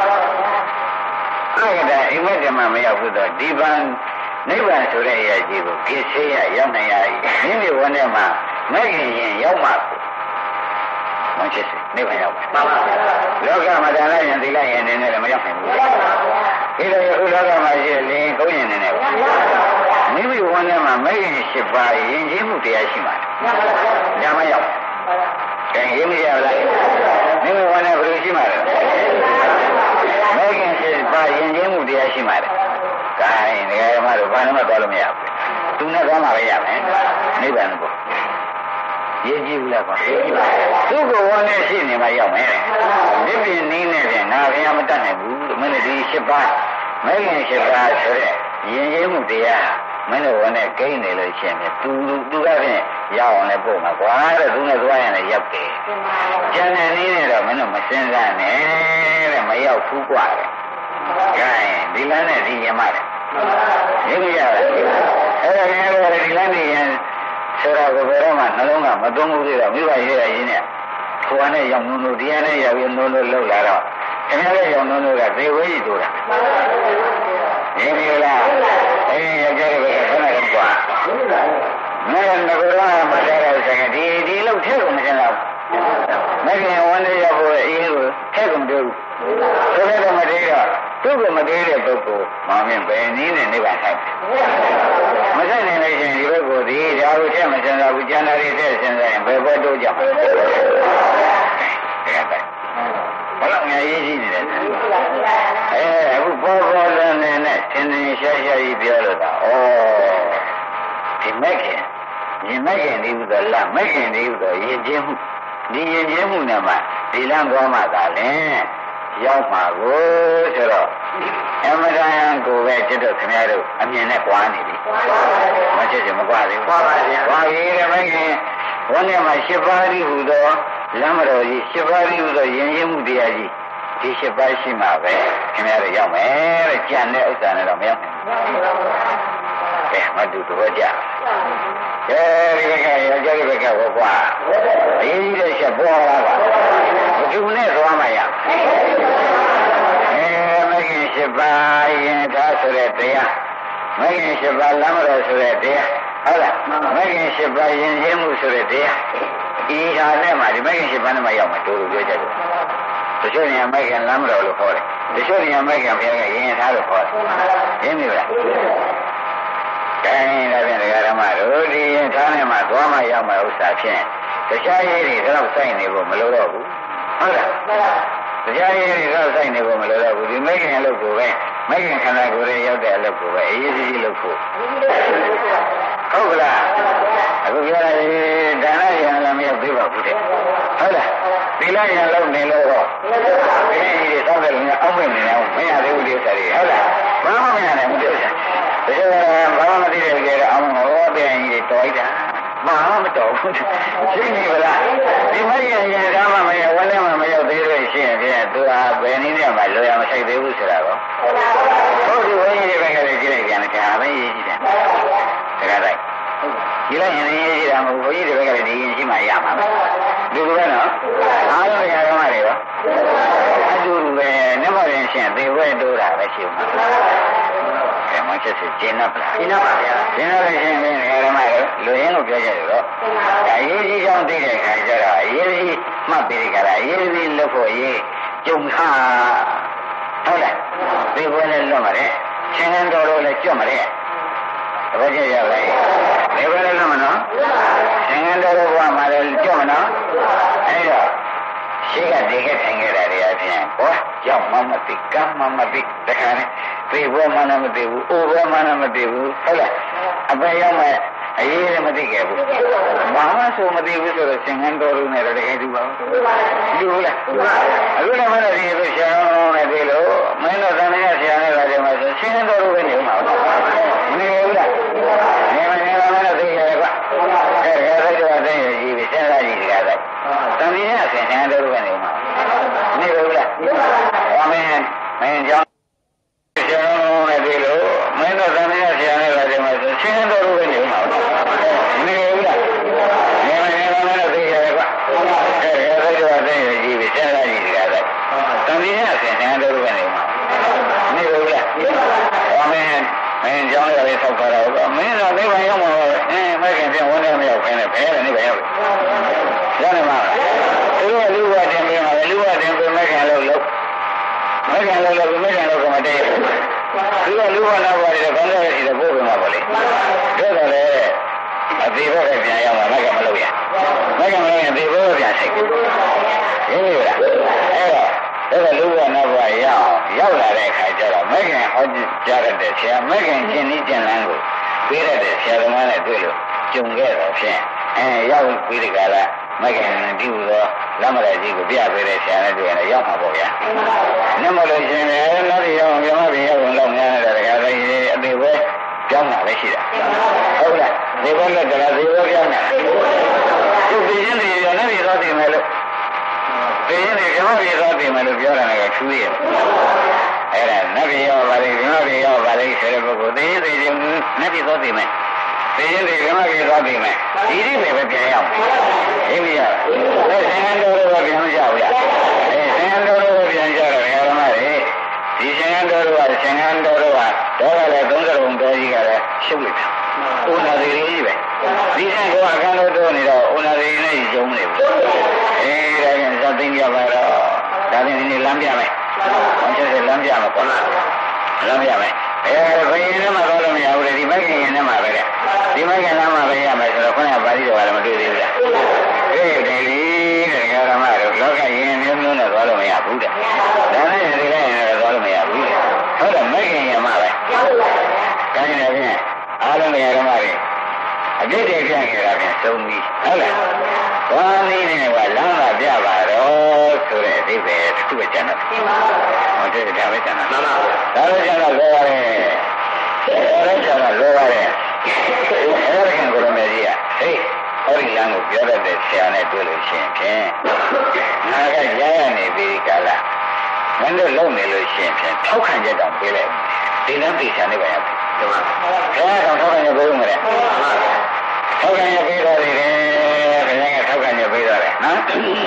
အဲ့ဒါအိမ်မက်ဓမ္မမရောက်ဘူးတော့ဒီပံနိဗ္ဗာန်ဆိုတဲ့အရာကြီးကိုကိစ္စရရောက်နိုင်ရမိမိဝန်နဲ့မှမဲ့ခင်ရင်ရောက်မှာမဖြစ်စေနိဗ္ဗာန်ရောက်ပါမှန်ပါလောကမှာဒါနရင်သီလရင်နေနဲ့လည်းမရောက်နိုင်ဘူးဒီလိုအခုလောကမှာရှိလင်းကုန်းရင်နေနဲ့မိမိဝန်နဲ့မှမဲ့ခင်၈ပါးယဉ်ကျေးမှုတရားရှိပါတယ်ဒါမှရောက်ကဲရင်းမရလားမိမိဝန်နဲ့ဘယ်လိုရှိမှာလဲမဲ့ခင်၈ပါးယဉ်ကျေးမှုတရားရှိပါတယ်။ဒါရင်ငယ်မှတော့ဘာမှသွားလို့မရဘူး။သူနဲ့သွားမှပဲရမယ်။နိဗ္ဗာန်ကိုရည်ကြည့်ဘူးလားကွာ။သူ့ကိုဝန်နဲ့ရှိနေမှရောက်မယ်။ဒီပြင်နည်းနဲ့ပြင်ငါဘုရားမတတ်နိုင်ဘူး။မင်းတို့ဒီ၈ပါးမဲ့ခင်၈ပါးဆိုတဲ့ယဉ်ကျေးမှုတရားမင်းတို့ဝန်နဲ့ကိန်းနေလို့ရှိရင်သူကဖြင့်ရောက်အောင်လည်းပို့မှာကွာတဲ့သူနဲ့သွားရင်လည်းရောက်တယ်။ကျန်တဲ့နည်းနဲ့တော့မင်းတို့မစင်စားနဲ့တဲ့မရောက်ဘူးကွာတဲ့။ခိုင်းဒီလမ်းနဲ့ဒီရင်မှတယ်။ရင်းရလား။အဲ့ဒါလည်းဒီလမ်းနဲ့ရင်ဆိုတော့ဘယ်တော့မှနှလုံးကမသွန်းဘူးသေးတော့မိဘရေးရရင်းနဲ့ကိုယ်နဲ့ရောက်နုံနုံတရားနဲ့ရောက်ပြီးနုံနုံလောက်လာတော့ခင်ဗျားရဲ့ရောက်နုံနုံကသေဝဲကြီးတို့တာ။ရင်းရလား။အေးရောက်ကြတယ်ခဏတော့ကွာ။ကုန်တူဆိုတော့မတည်တော့သူ့ကိုမတည်တဲ့ပုဂ္ဂိုလ်မောင်မြင့်ပဲနည်းနဲ့နိဗ္ဗာန်ဆိုင်မဆိုင်နိုင်လို့ရှိရင်ဒီပုဂ္ဂိုလ်ဒီဒါကိုထက်မစင်စားဘူးကျန်တာတွေထက်စင်စားရင်ဘယ်ဘက်တိုးကြမှာလဲဘယ်လောက်များရေးကြည့်နေတယ်အခုပေါ်ပေါ်လင်းနဲ့သင်္င်ရှားရှားကြီးပြောလို့သာဒီမဲ့ခင်ဒီမဲ့ခင်ဒီဥဒ္ဒလမဲ့ခင်ဒီဥဒ္ဒယဉ်ကျေးမှုဒီယဉ်ကျေးမှုနဲ့မှဒီလမ်းသွားမှသာလဲရောက်မှာကိုဆိုတော့အမရန်ကိုပဲจิตတို့ခင်ဗျားတို့အမြင်နဲ့ကြွားနေပြီမချစ်ချင်မကြွားသေးဘူးကြွားပါဗျာကြွားပြီးတဲ့မဲ့ခင်ဝန်းထဲမှာ7ပါးဒီဟူသောလမ်းမတော်ကြီး7ပါးဒီဟူသောယဉ်ကျေးမှုတရားကြီးဒီ7ပါးရှိမှပဲခင်ဗျားတို့ရောက်မယ်တဲ့ကြံတဲ့ဥစ္စာနဲ့တော့မရောက်နိုင်ဘူးကဲမတူတော့ကြဒီဘက်ကရောကြတဲ့ဘက်ကဟောကွာအေးတဲ့ချက်ပေါ်လာပါဘသူနဲ့သွားမှရမဂ်ခင်7ပါးယင်သားဆိုတဲ့တရားမဂ်ခင်7ပါးလမ်းမတော်ဆိုတဲ့တရားဟုတ်လားမဂ်ခင်7ပါးယင်ကျေးမှုဆိုတဲ့တရားဒီဟာနဲ့မှဒီမဂ်ခင်7ပါးနဲ့မှရောက်မှတို့ပြောကြတယ်တချို့နေရာမဂ်ခင်လမ်းမတော်လို့ခေါ်တယ်တချို့နေရာမဂ်ခင်ဘုရားကယင်သားလို့ခေါ်တယ်ရင်းပြီလားတိုင်းဒါပြန်တရားဓမ္မတို့ဒီရင်ထားနေမှာသွားမှရောက်မှဥစ္စာဖြင့်တရားရည်တွေတော့စိုက်နေဖို့မလိုတော့ဘူးဟုတ်လားတရားရည်တွေတော့စိုက်နေဖို့မလိုတော့ဘူးဒီမိခင်အလုပ်ကိုပဲမိခင်ခန္ဓာကိုယ်ရဲ့ရောက်တဲ့အလုပ်ကိုပဲအရေးကြီးလုပ်ဖို့ဟုတ်ကလားအခုပြောရရင်ဒါနရံလည်းမရောက်သေးပါဘူးတဲ့ဟုတ်လားသီလရံလုပ်နေလို့တော့ဒီနေ့ဒီသောက်တယ်လည်းအောက်မဲ့နေအောင်မရသေးဘူးဒီဥစ္စာတွေဟုတ်လားဘာမှမရနိုင်ဘူးဒီဥစ္စာဘာမှမသိတဲ့ကြတဲ့အောင်ဟောတဲ့ရင်ကြီးတော်လိုက်တာမဟာမတော်ဘူးရှင်းနေပါလားဒီမရရင်ဒါမှမရဝလည်းမရောက်သေးလို့ရှိရင်ဖြင့်သူဟာဘယ်နည်းနဲ့မှလွယ်ရမဆိုင်သေးဘူးဆိုတာကောဟုတ်ဒီဝိညာဉ်တွေဘက်ကလည်းကြည့်လိုက်ပြန်တယ်ဒါပဲရေးကြည့်တယ်ဒါကြကြည့်လိုက်ရင်ရေးကြည့်တာမဟုတ်ဘူးဘုရားတွေဘက်ကလည်းဒီရင်ရှိမှရမှာပဲဒီလိုပဲနော်အားလုံးရရမှာတွေရောအတူတူပဲနှမရင်ရှင်သေဝဲတိုးတာပဲရှိမှာမချစ်စစ်ကျင်းတော့လားကျင်းတော့ပါဗျာကျင်းတော့ရှင်မင်းဓမ္မတွေလူရင်းလို့ပြောကြတယ်တော့အရေးကြီးကြောင်းသိတဲ့ခါကျတော့အရေးကြီးမှတ်ပြီးကြတာအရေးကြီးလို့ဖို့ရေးကြုံခါဟုတ်လားဒီဘယ်နဲ့လွတ်မှာလဲရှင်ဟန်တော်တို့လည်းကြွတ်မှာလေဘာကြရလဲဒီဘယ်နဲ့လွတ်မှာနော်ရှင်ဟန်တော်တို့ကမှလည်းကြွတ်မှာနော်အဲ့တော့ရှိကဒီကထိုင်ခဲ့တာတွေအပြင်ဟောကြောက်မှမသိကမ်းမှမသိတခါနဲ့သေဘောမှလည်းမသိဘူးအိုဘောမှလည်းမသိဘူးဟုတ်လားအပယ်ရောက်မှအရေးလည်းမသိခဲ့ဘူးဘာမှဆိုမသိဘူးဆိုတော့သင်္ကန်းတော်လို့နဲ့တကယ်တူပါဘူးလူလားအခုလည်းမနဲ့ဒီလိုဆရာတော်နဲ့ဒီလိုမင်းတို့သံဃာဆရာနဲ့လည်းမှာဆိုသင်္ကန်းတော်လို့ပဲနေမှာမနေဘူးလားနေမနေလားမနဲ့သိရတယ်ကွအဲ့ဒါတော့တဲ့ကြီးပြီးစဉ်းစားကြည့်ကြတယ်သံဃာဆင်တော်လို့ပဲနေမှာနေဘူးလားဘာမင်းကြောင့်ဆရာတော်နဲ့ဒီလိုမင်းတို့သံဃာဆရာနဲ့လည်းမှာဆိုသင်္ကန်းတော်လို့ပဲနေမှာနေဘူးလားနေမနေလားမနဲ့သိရတယ်ကွအဲ့ဒါတော့တဲ့ကြီးပြီးစဉ်းစားကြည့်ကြတယ်သံဃာဆင်တော်လို့ပဲနေမှာနေဘူးလားဘာမင်းကြောင့်ရည်ဆောက်ကြတော့မင်းတော့နိဗ္ဗာန်ရောက်မှာပဲမခင်ပြန်ဝန်ထဲမရောက်ခင်းနဲ့ဘယ်နဲ့နိဗ္ဗာန်ရောက်လဲရတယ်မလားသူတို့လူဝတ်တင်ပြီးမှာလူဝတ်တင်ပြီးမခင်လို့မခင်လို့မခင်လို့ကမတည်းသူကလူဝတ်နာပါတယ်ခေါင်းထဲရှိတဲ့ပို့ပြန်မှာပေါ့လေဒါတော့လေအသေးဘက်ပြန်ရောက်မှာမခင်မလို့ရမခင်မလို့ရင်သေဘက်ပြန်ဆိုင်ရင်းနေလားအဲ့တော့လူဝတ်နာဘွားရောက်လာတဲ့အခါကျတော့မခင်ဟောကြားရတဲ့ဆရာမခင်ကျင့်နည်းကျင့်လမ်းကိုပေးရတဲ့ဆရာသမားနဲ့တွေ့လို့ကြုံခဲ့တော့ဖြင့်ရောက်ပြီးဒီကလာမခင်ဒီလိုတော့လက်မလိုက်ကြီးကိုပြပေးတဲ့ဆရာနဲ့တွေ့ရင်ရောက်မှာပေါ့ဗျာ။နှမလို့ရှင်လည်းလက်ရအောင်မြမပြရအောင်လောက်များတဲ့ခါတိုင်းအသေးပဲကြောင်းတာပဲရှိတာ။ဟုတ်လား။ဒီဘက်နဲ့တရားသေးပဲကြောင်းတာ။သူပြင်းနေရလည်းဒီတော့ဒီမဲ့လို့ပြင်းနေမြမပြတော့ဒီမဲ့လို့ပြောတာလည်းထူးရဲ့။အဲ့ဒါနတ်ပြည်ရောပါလေမြမပြည်ရောပါလေဆိုတဲ့ပုဂ္ဂိုလ်သေးသေးချင်းနတ်ပြည်တော့ဒီမဲ့သိရင်ဒီကမကြီးသွားပြီမယ်ဒီဒီပဲပြန်ရောက်ဟင်းမရဘူးဆင်ဟန်တော်တို့ကပြန်မကြောက်ရဆင်ဟန်တော်တို့ပြန်ကြတော့ဓမ္မတွေဒီဆင်ဟန်တော်တို့ကဆင်ဟန်တော်တို့ကတော့လည်း30လုံးတော်ကြီးကလည်းရှုပ်လိုက်တာဥနာရီကြီးပဲဒီဆင်ကအခန်းတော်တို့နေတော့ဥနာရီနဲ့ဂျုံနေဘူးဒါပြန်သတ်သိကြပါတော့ဒါဒါနဲ့ဒီလမ်းပြမယ်ဘုန်းကြီးလမ်းပြမှာပေါ့လမ်းပြမယ်ဘယ်ရင်ထဲမှာတော့မရဘူးလေဒီမဂ္ဂင်ရင်ထဲမှာပဲတဲ့ဒီမဂ္ဂင်လမ်းမှာပဲရမယ်ဆိုတော့ခေါင်းကပါဠိတော်ကလည်းမတွေ့သေးဘူးလားတယ်လီတဲ့ဓမ္မတို့လောကရင်မျိုးမျိုးနဲ့သွားလို့မရဘူးတဲ့ဒါနဲ့ဒီလည်းရင်တော့သွားလို့မရဘူးတဲ့ဟုတ်တယ်မဂ္ဂင်ရင်မှာပဲကိုင်းနေပြန်အားလုံးဓမ္မတွေအတိတ်တွေပြန်ခဲ့တာပြန်သုံးပြီးဟုတ်လားဘာနည်းနဲ့ကလမ်းမှာပြပါတော့ဆိုတဲ့အဓိပ္ပာယ်တစ်ခုပဲကျန်တယ်ဟုတ်တယ်ဒါပဲကျန်တာမှန်ပါဘူးဒါလည်းကျန်တော့လောပါတယ်အဲ့ဒါကျန်တော့လောပါတယ်အဲ့ဒါကကိုရမေကြီးကဟေးအဲ့ဒီလမ်းကိုပြောရတဲ့ဆရာနဲ့တွေ့လို့ရှိရင်ဖြင့်ငါကရရနေပြီကာလမင်းတို့လုံနေလို့ရှိရင်ဖြင့်ထောက်ခံချက်တောင်ပေးလိုက်ဒီလမ်းပြေချာနေပါရဲ့ဒီမှာဘယ်တော့ထောက်ခံချက်ပေးဦးမလဲထောက်ခံချက်ပေးတော့တယ်ဘယ်ကထောက်ခံချက်ပေးတော့တယ်နော်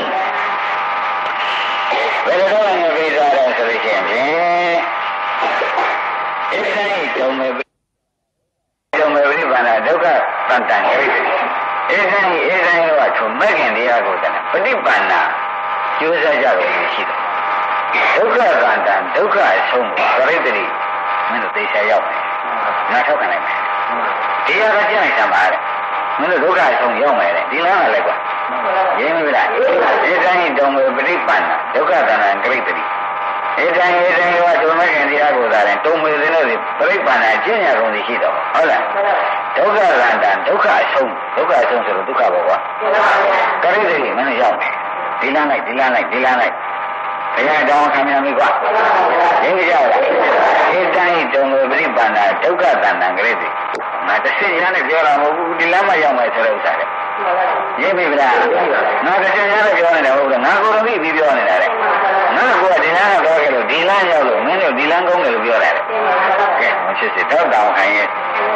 ဘယ်လိုထောက်ခံချက်ပေးတော့လဲဆိုလို့ရှိရင်ဖြင့်အစ္ဆိုင်တုံမဲ့တုံမဲ့ဝိပန္နဒုက္ခတန်တန်ခိအစ္ဆိုင်တော့ထုံမဲ့ခင်တရားကိုတည်းပဋိပန္နကျိုးစားကြလို့ရှိတယ်ဒုက္ခတန်တန်ဒုက္ခအဆုံးပရိသေတိမင်းတို့သိချာရောက်မယ်ငါထောက်ခံလိုက်မယ်တရားကကြိုက်စမ်းပါတဲ့မင်းတို့ဒုက္ခအဆုံးရောက်မယ်တဲ့ဒီလားလည်းကွာရင်းပြီလားအစ္ဆိုင်တုံမဲ့ပဋိပန္နဒုက္ခတန်တန်ခိတ္တိဧတံဝါဒုမခင်တရားကိုသာရင်တုံမေသင်းလို့ပြိပ္ပန္နအကျင့်ရကုန်ရှိတော့ဟုတ်လားဒုက္ခရန္တံဒုက္ခအဆုံးဆိုတော့ဒုက္ခဘောကွာကရိတိမင်းရောက်မယ်ဒီလမ်းလိုက်ဘုရားတောင်းခံရပြီကွာရင်းကြလားဧတံတုံမေပြိပ္ပန္နဒုက္ခတန်တံကရိတိငါတစ်စိရနဲ့ပြောတာမဟုတ်ဘူးဒီလမ်းမရောက်မယ်ဆိုတဲ့ဥစ္စာတဲ့ရင်းပြီလားငါတစ်စိရနဲ့ပြောနေတာဟုတ်လားငါကိုယ်တော်ပြီးပြောနေတာလေငါကဒီလမ်းကတော့ခဲ့လို့ဒီလမ်းရောက်လို့မင်းတို့ဒီလမ်းကုန်းတယ်လို့ပြောရတယ်ကဲမဖြစ်စေတော့တောင်းခံရဲ့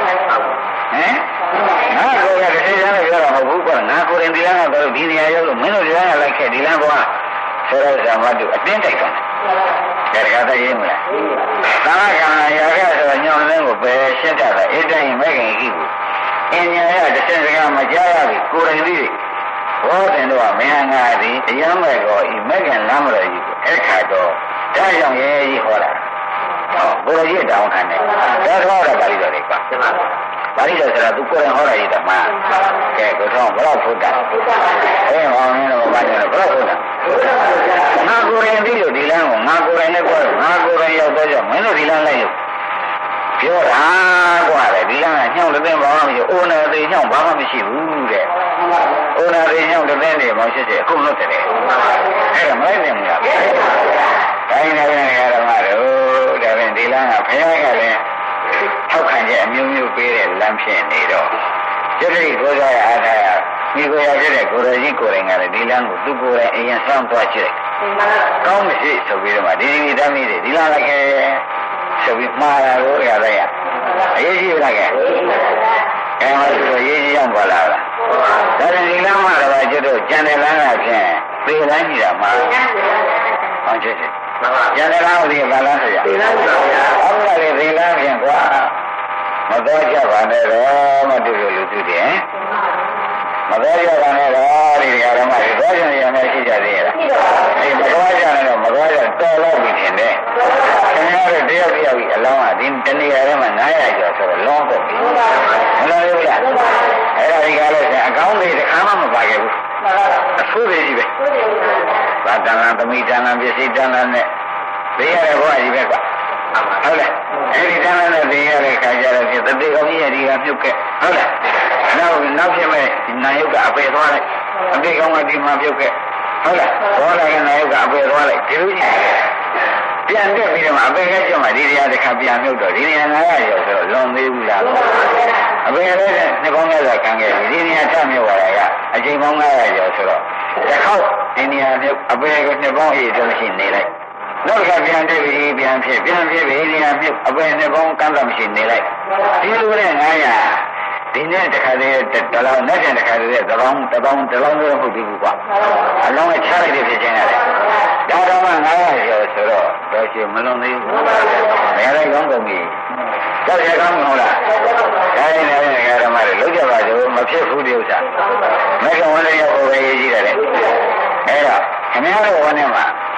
ငါကိုယ်ကတစ်စိရနဲ့ပြောတာမဟုတ်ဘူးကွာငါကိုယ်ရင်ဒီလမ်းကတော့ဒီနေရာရောက်လို့မင်းတို့ဒီလမ်းကလိုက်ခဲ့ဒီလမ်းကောဆိုတော့ဇာမတုအတင်းတိုက်တော့တယ်ဒါကတည်းကရေးမလားသာမကံရာခဲ့ဆိုတော့ညောင်းလင်းကိုပဲရှင်းတတ်တာအေးတိုင်းမဲ့ခင်ကြည့်ဘူးအင်းညာရတစ်စစကားမကြားရပြီကိုယ်ရင်လေးဘောတင်တော့မင်းငါသည်တရားမဲ့ကောဤမဲ့ခင်လမ်းမတော်ကြီးအဲ့ခါတော့ဒါကြောင့်ရဲ့ကြီးဟောတာဟောကိုယ်ကြီးတောင်းခံတယ်ဒါတော့ပါဠိတော်လေးပါပါဠိတော်ဆိုတာသူကိုယ်ရင်ဟောတာကြီးတမကဲကိုတော့ဘလောက်ဖုတ်တာအဲ့ဟောင်းနေတော့ဘာလဲဘလောက်ဖုတ်တာငါကိုယ်ရင်ပြီးလို့ဒီလမ်းကိုငါကိုယ်ရင်နဲ့ပြောငါကိုယ်ရင်ရောက်တော့ကြောင့်မင်းတို့ဒီလမ်းလိုက်လို့ပြောတာကွာလေဒီလမ်းကညှောင်းတဲ့ဘာမှမရှိအိုးနယ်သေးညှောင်းဘာမှမရှိဘူးတဲ့အိုးနယ်သေးညှောင်းတဲ့နေမှရှိတယ်အခုလို့တယ်အဲ့ဒါမလိုက်နိုင်ဘူးလားတိုင်းနေရဓမ္မတို့ဒါဖြင့်ဒီလမ်းကဘုရားကလည်းထောက်ခံချက်အမျိုးမျိုးပေးတဲ့လမ်းဖြစ်နေတော့စိတ်ကိုယ်စားရအားထားရမိကိုရဖြစ်တဲ့ကိုယ်တော်ကြီးကိုယ်တိုင်ကလည်းဒီလမ်းကိုသူကိုယ်တိုင်အရင်ဆောင်သွားကြည့်လိုက်ကောင်းမရှိဆိုပြီးတော့မှဒီတမ်းမိတယ်ဒီလမ်းလိုက်ခဲ့ဆိုပြီးမှားတာကိုရလိုက်ရအရေးကြီးလားကဲဟောဆိုရေးကြီးရောက်ပါလားဒါနဲ့ဒီလမ်းမှာတော့ကျွတ်တို့ကြံတဲ့လမ်းကဖြင့်ပေလမ်းကြီးတာမှာဟောချစ်ကြံတဲ့လမ်းကိုဒီဘာလမ်းဆိုရပေလမ်းပါဗျာဟုတ်ကဲ့ပေလမ်းဖြင့်ကွာမတော်ကြပါနဲ့တော့မတူလို့လူသူတယ်မတော်ကြပါနဲ့တော့ဒီဓမ္မတွေတော့ကြရမယ်ရှိကြသေးရဲ့အေးမတော်ကြနဲ့တော့မတော်ကြတော်လို့ပြီထင်တယ်ခင်ဗျားတို့တယောက်ကြီးအလောင်းကဒီတနေရာထဲမှာ900ကျော်ဆိုတော့လောင်းကုန်ပြီမလားလို့လားအဲ့ဒါဒီကားလို့ဆိုအကောင်းလေးတစ်ခါမှမပါခဲ့ဘူးအဆိုးလေးကြီးပဲဘာတန်လန်သမီးတန်လန်ပစ္စည်းတန်လန်နဲ့သိရတဲ့ဘဝကြီးပဲကွာဟုတ်လားအဲ့ဒီတန်လန်နဲ့သိရတဲ့ခါကျတော့တတိအောင်ကြီးရဒီကမြုပ်ခဲ့ဟုတ်လားနောက်ဖြစ်မဲ့နာယုတ်ကအပေသွားလိုက်အပေကောင်းကဒီမှာမြုပ်ခဲ့ဟုတ်လားဘောလိုက်နာယုတ်ကအပေသွားလိုက်ဒီလိုကြီးပြန်တက်ပြီးတော့အပေကကျမှဒီနေရာတစ်ခါပြန်မြုပ်တော့ဒီနေရာ900ကျော်ဆိုတော့လွန်သေးဘူးလားအပေလည်းနှစ်ပေါင်းများစွာခံခဲ့ပြီဒီနေရာထမြုပ်လာတာကအချိန်ပေါင်း900ကျော်ဆိုတော့တစ်ခေါက်ဒီနေရာမြုပ်အပေကနှစ်ပေါင်းအေးတော့ရှိနေလိုက်နောက်တစ်ခါပြန်တက်ပြီးပြန်ဖြစ်ပြီးဒီနေရာမြုပ်အပေနှစ်ပေါင်းကန့်တော့မရှိနေလိုက်ဒီလိုနဲ့900ဒီနေ့တခါတည်းတလောင်းနဲ့တခါတည်းတလောင်းတော့မဟုတ်ဘူးကွာအလုံးနဲ့ချလိုက်တဲ့ဖြစ်ချင်းရတယ်ဒါတော့မှ900ကျော်ဆိုတော့တော့ရှိမလွန်သေးဘူးဘယ်လိုက်ကောင်းကုန်ပြီကြောက်ရကောင်းမဟုတ်လားဒါရင်လည်းဓမ္မတွေလုံးကြပါစို့မဖြစ်ဘူးဒီဥစ္စာမကဝန်လေးရောက်ပဲရေးကြည့်တယ်လေအဲ့တော့ခင်ဗျားတို့ဝန်ထဲမှာ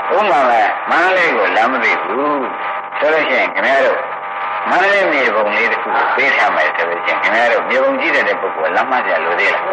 ဥပမာမန္တလေးကိုလမ်းမသိဘူးဆိုလို့ရှိရင်ခင်ဗျားတို့မန္တလေးမြေပုံလေးတစ်ခုပေးထားမယ်ဆိုလို့ရှိရင်ခင်ဗျားတို့မြေပုံကြည့်တဲ့ပုဂ္ဂိုလ်လမ်းမကြလို့သေးလား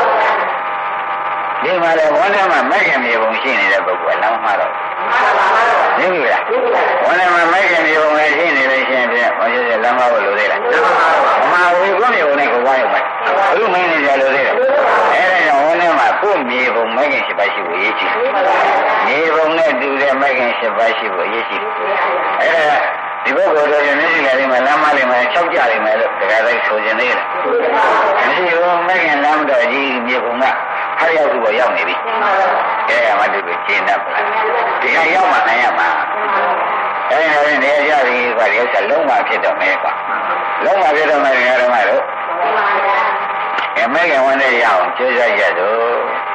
ဒီမှာလည်းဝန်ထဲမှာမိုက်ခင်မြေပုံရှိနေတဲ့ပုဂ္ဂိုလ်လမ်းမတော့သိပြီလားဝန်ထဲမှာမိုက်ခင်မြေပုံလည်းရှိနေလို့ရှိရင်ဖြင့်ဘာလို့လဲလမ်းမလို့သေးလားမှာဝေကုမြေပုံနဲ့ကိုဝါရုံပဲဘုမင်းနေကြလို့သေးတယ်အဲဒါကြောင့်ဝန်ထဲမှာကိုမြေပုံမိုက်ခင်ရှိပါရှိဖို့ရေးချင်မြေပုံနဲ့တူတဲ့မိုက်ခင်ရှိပါရှိဖို့ရေးချင်အဲဒါဒီပုဂ္ဂိုလ်တို့မျက်စိလေးမှာလမ်းမလေးမှာ၆ကြလိမ့်မယ်လို့တရားသိဆိုခြင်းသေးတယ်မရှိဘူးမိုက်ခင်လမ်းတော်ကြီးမြေပုံကဟာရောက်သူ့ကိုရောက်နေပြီအဲဒါမှတူကျင်းတတ်ပါဒီကရောက်မှနိုင်ရမှာအဲဒီနေရာကြပြီကွာဒီဥစ္စာလုံးဝဖြစ်တော့မယ်ကွာလုံးဝဖြစ်တော့မယ်ဓမ္မတို့အမေကဝန်နဲ့ရအောင်ကျေးဇူးရတော့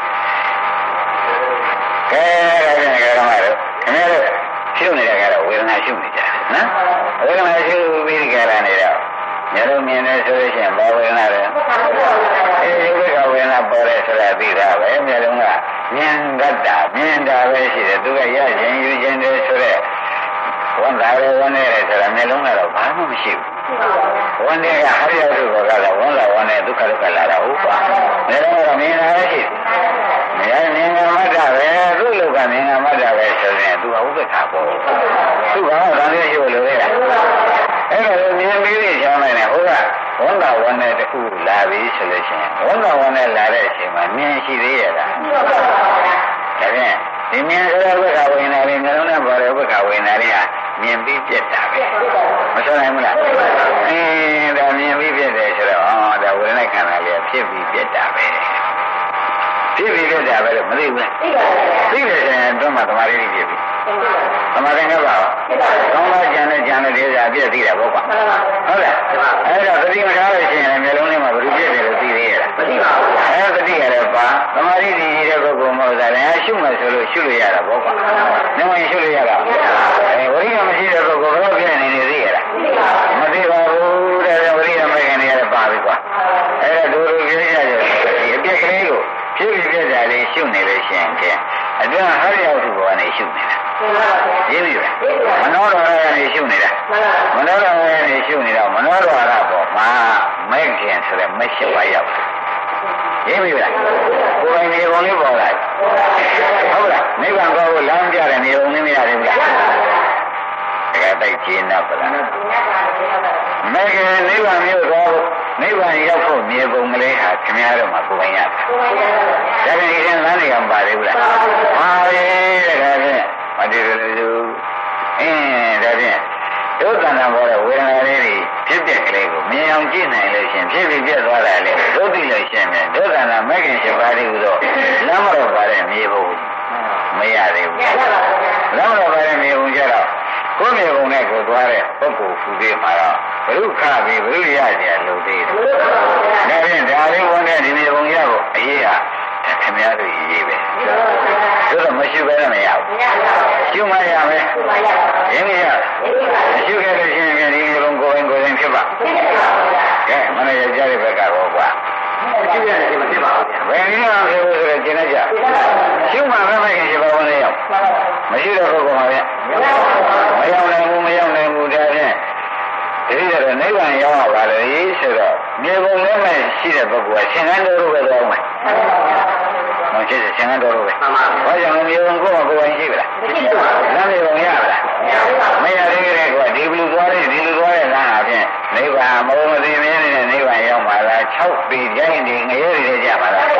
ကဲဓမ္မတို့ခင်ဗျားတို့ရှုနေတဲ့ကတော့ဝေဒနာရှုနေကြနော်ဝေဒနာရှုပြီးကြရနေတော့မျက်လုံးမြင်နေဆိုလို့ရှိရင်ဘာဝေဒနာလဲအဲဒီကဝေဒနာပေါ်တယ်ဆိုတာသိတာပဲမျက်လုံးကမြင်တတ်တာမြင်တာပဲရှိတယ်သူကရခြင်းယူခြင်းတွေဆိုတဲ့ဝန်တာရဝန်နေတယ်ဆိုတာမျက်လုံးကတော့ဘာမှမရှိဘူးဝန်တွေကဟာရတုဘောကလည်းဝန်လာဝန်နဲ့ဒုက္ခဒုက္ခလာတာဟုတ်ပါမျက်လုံးကတော့မြင်တာပဲရှိတယ်မြင်ငါမတ်တာပဲသူ့လောကမြင်ငါမတ်တာပဲဆိုရင်သူကဥပ္ပခါပေါ့သူကဘာလဲရှိလို့လဲအဲ့ဒါမြင်ပြီးချမ်းမယ်နဲ့ဟုတ်ကဝန်တာဝန်နဲ့တခုလာပြီဆိုလို့ရှိရင်ဝန်တာဝန်နဲ့လာတဲ့အချိန်မှာမြင်ရှိသေးရတာဒါဖြင့်ဒီမြင်ဆိုတဲ့ဝိက္ခဝိညာဉ်လေးငါတို့နဲ့ပေါ်တဲ့ဝိက္ခဝိညာဉ်လေးဟာမြင်ပြီးပြတ်တာပဲမဆိုနိုင်ဘူးလားဒါမြင်ပြီးပြတ်တယ်ဆိုတော့ဒါဝိညာဉ်ခန္ဓာလေးဖြစ်ပြီးပြတ်တာပဲဖြစ်ပြီးပြတ်တာပဲလို့မသိဘူးလားသိတယ်ဆိုရင်တော့မှသမာဓိဖြစ်ပြီသမာဓိနဲ့ပါကောင်းတော့ကြံတဲ့ဒေသပြည့်သိတာပေါ့ကွာဟုတ်လားအဲ့တော့သတိမထားလို့ရှိရင်မျိုးလုံးလေးမှာဘယ်လိုပြည့်တယ်လို့သိသေးရလားမသိပါဘူးအဲ့သတိရတယ်ပါသမာဓိတည်နေတဲ့ပုဂ္ဂိုလ်မဟုတ်တာလည်းရှုမှဆိုလို့ရှုလို့ရတာပေါ့ကွာနမရှုလို့ရတာဝိရိယမရှိတဲ့ပုဂ္ဂိုလ်ဘယ်လိုပြည့်နေနေသိရလားမသိပါဘူးတဲ့ဝိရိယမခင်နေရပါပြီကွာအဲ့ဒါဒုရပြည့်ရတယ်ဒီအပြည့်ကလေးကိုဖြည့်ပြည့်တာလေးရှုနေလို့ရှိရင်ဖြင့်အတွင်းဟာရောက်သူဘောကနေရှုနေတာရင်းပြီပဲမနောတော်ရနေရှုနေတာမနောတော်ရနေရှုနေတော့မနောတော်ရပေါ်မှာမဲ့ခင်ဆိုတဲ့မဲ့ရှိပါရောက်ရင်းပြီလားကိုယ်ပိုင်နေပုံလေးပေါ်လာဟုတ်လားနိဗ္ဗာန်ကိုလမ်းပြတဲ့နေပုံလေးမရတယ်ဘူးလားတကယ်တိုက်ကျင်းတော့ဗလားမဲ့ခင်နိဗ္ဗာန်မြို့တော်နိဗ္ဗာန်ရောက်ဖို့မြေပုံကလေးဟာခင်ဗျားတို့မှာကိုယ်ပိုင်ရတယ်ဒါကြရင်လမ်းနေအောင်ပါသေးဘူးလားပါရဲ့တကယ်ဖြင့်မတည်တယ်လို့ဒါဖြင့်ဒုက္ခနာပေါ်တဲ့ဝေဒနာလေးတွေဖြစ်တဲ့ကလေးကိုမြင်အောင်ကြည့်နိုင်လို့ရှင်ဖြစ်ပြီးပြတ်သွားတာလေဒုက္ခလို့ရှင်ပြန်ဒုက္ခနာမဲ့ခင်ရှင်ပါသေးဘူးတော့လမ်းမတော်ပါတဲ့မြေပုံမရသေးဘူးလမ်းမတော်ပါတဲ့မြေပုံကြတော့ကိုယ်မြေပုံနဲ့ကိုသွားတဲ့ပုဂ္ဂိုလ်ဖူသေးမှာတော့ဘုရုခပြီးဘုရုရကြလို့သေးတယ်ဒါဖြင့်ဒါလေးဝန်တဲ့ဒီမြေပုံရဖို့အရေးဟာခင်ဗျားတို့ရေးပဲဆိုတော့မရှိဘဲနဲ့မရဘူးရှုမှရမယ်ရင်းမရရှုခဲ့လို့ရှိရင်ဒီလိုကိုယ်ရင်ဖြစ်ပါကဲမနေ့ကြားတဲ့ဘက်ကတော့ကွာရှုရတယ်ဒီမဖြစ်ပါဘူးဘယ်နည်းအောင်ဖြစ်လို့ဆိုတော့ကျင်လိုက်ကြရှုမှမမခင်ရှိပါဝင်လေရောက်မရှိတော့ဘုကောင်ပါဗျမရောက်နိုင်ဘူးဒါဖြင့်ဒီလိုတော့နိဗ္ဗာန်ရောက်ပါလေဆိုတော့မြေပုံထဲမှာရှိတဲ့ပုဂ္ဂိုလ်ကသင်္ကန်းတော်ပဲတော့မယ်မဖြစ်သင်္ကန်းတော်ပဲဘာကြောင့်မြေပုံကိုယ်ကိုယ်ရှိပါလားမရှိပါဘူးလမ်းမြေပုံရပါလားမရသေးတဲ့ကွာဒီလူသွားတဲ့လမ်းအပြင်နိဗ္ဗာန်မဟုတ်မသိမင်းနဲ့နိဗ္ဗာန်ရောက်ပါလား6ปีကြိုင်းနေငရဲတွေကြပါလား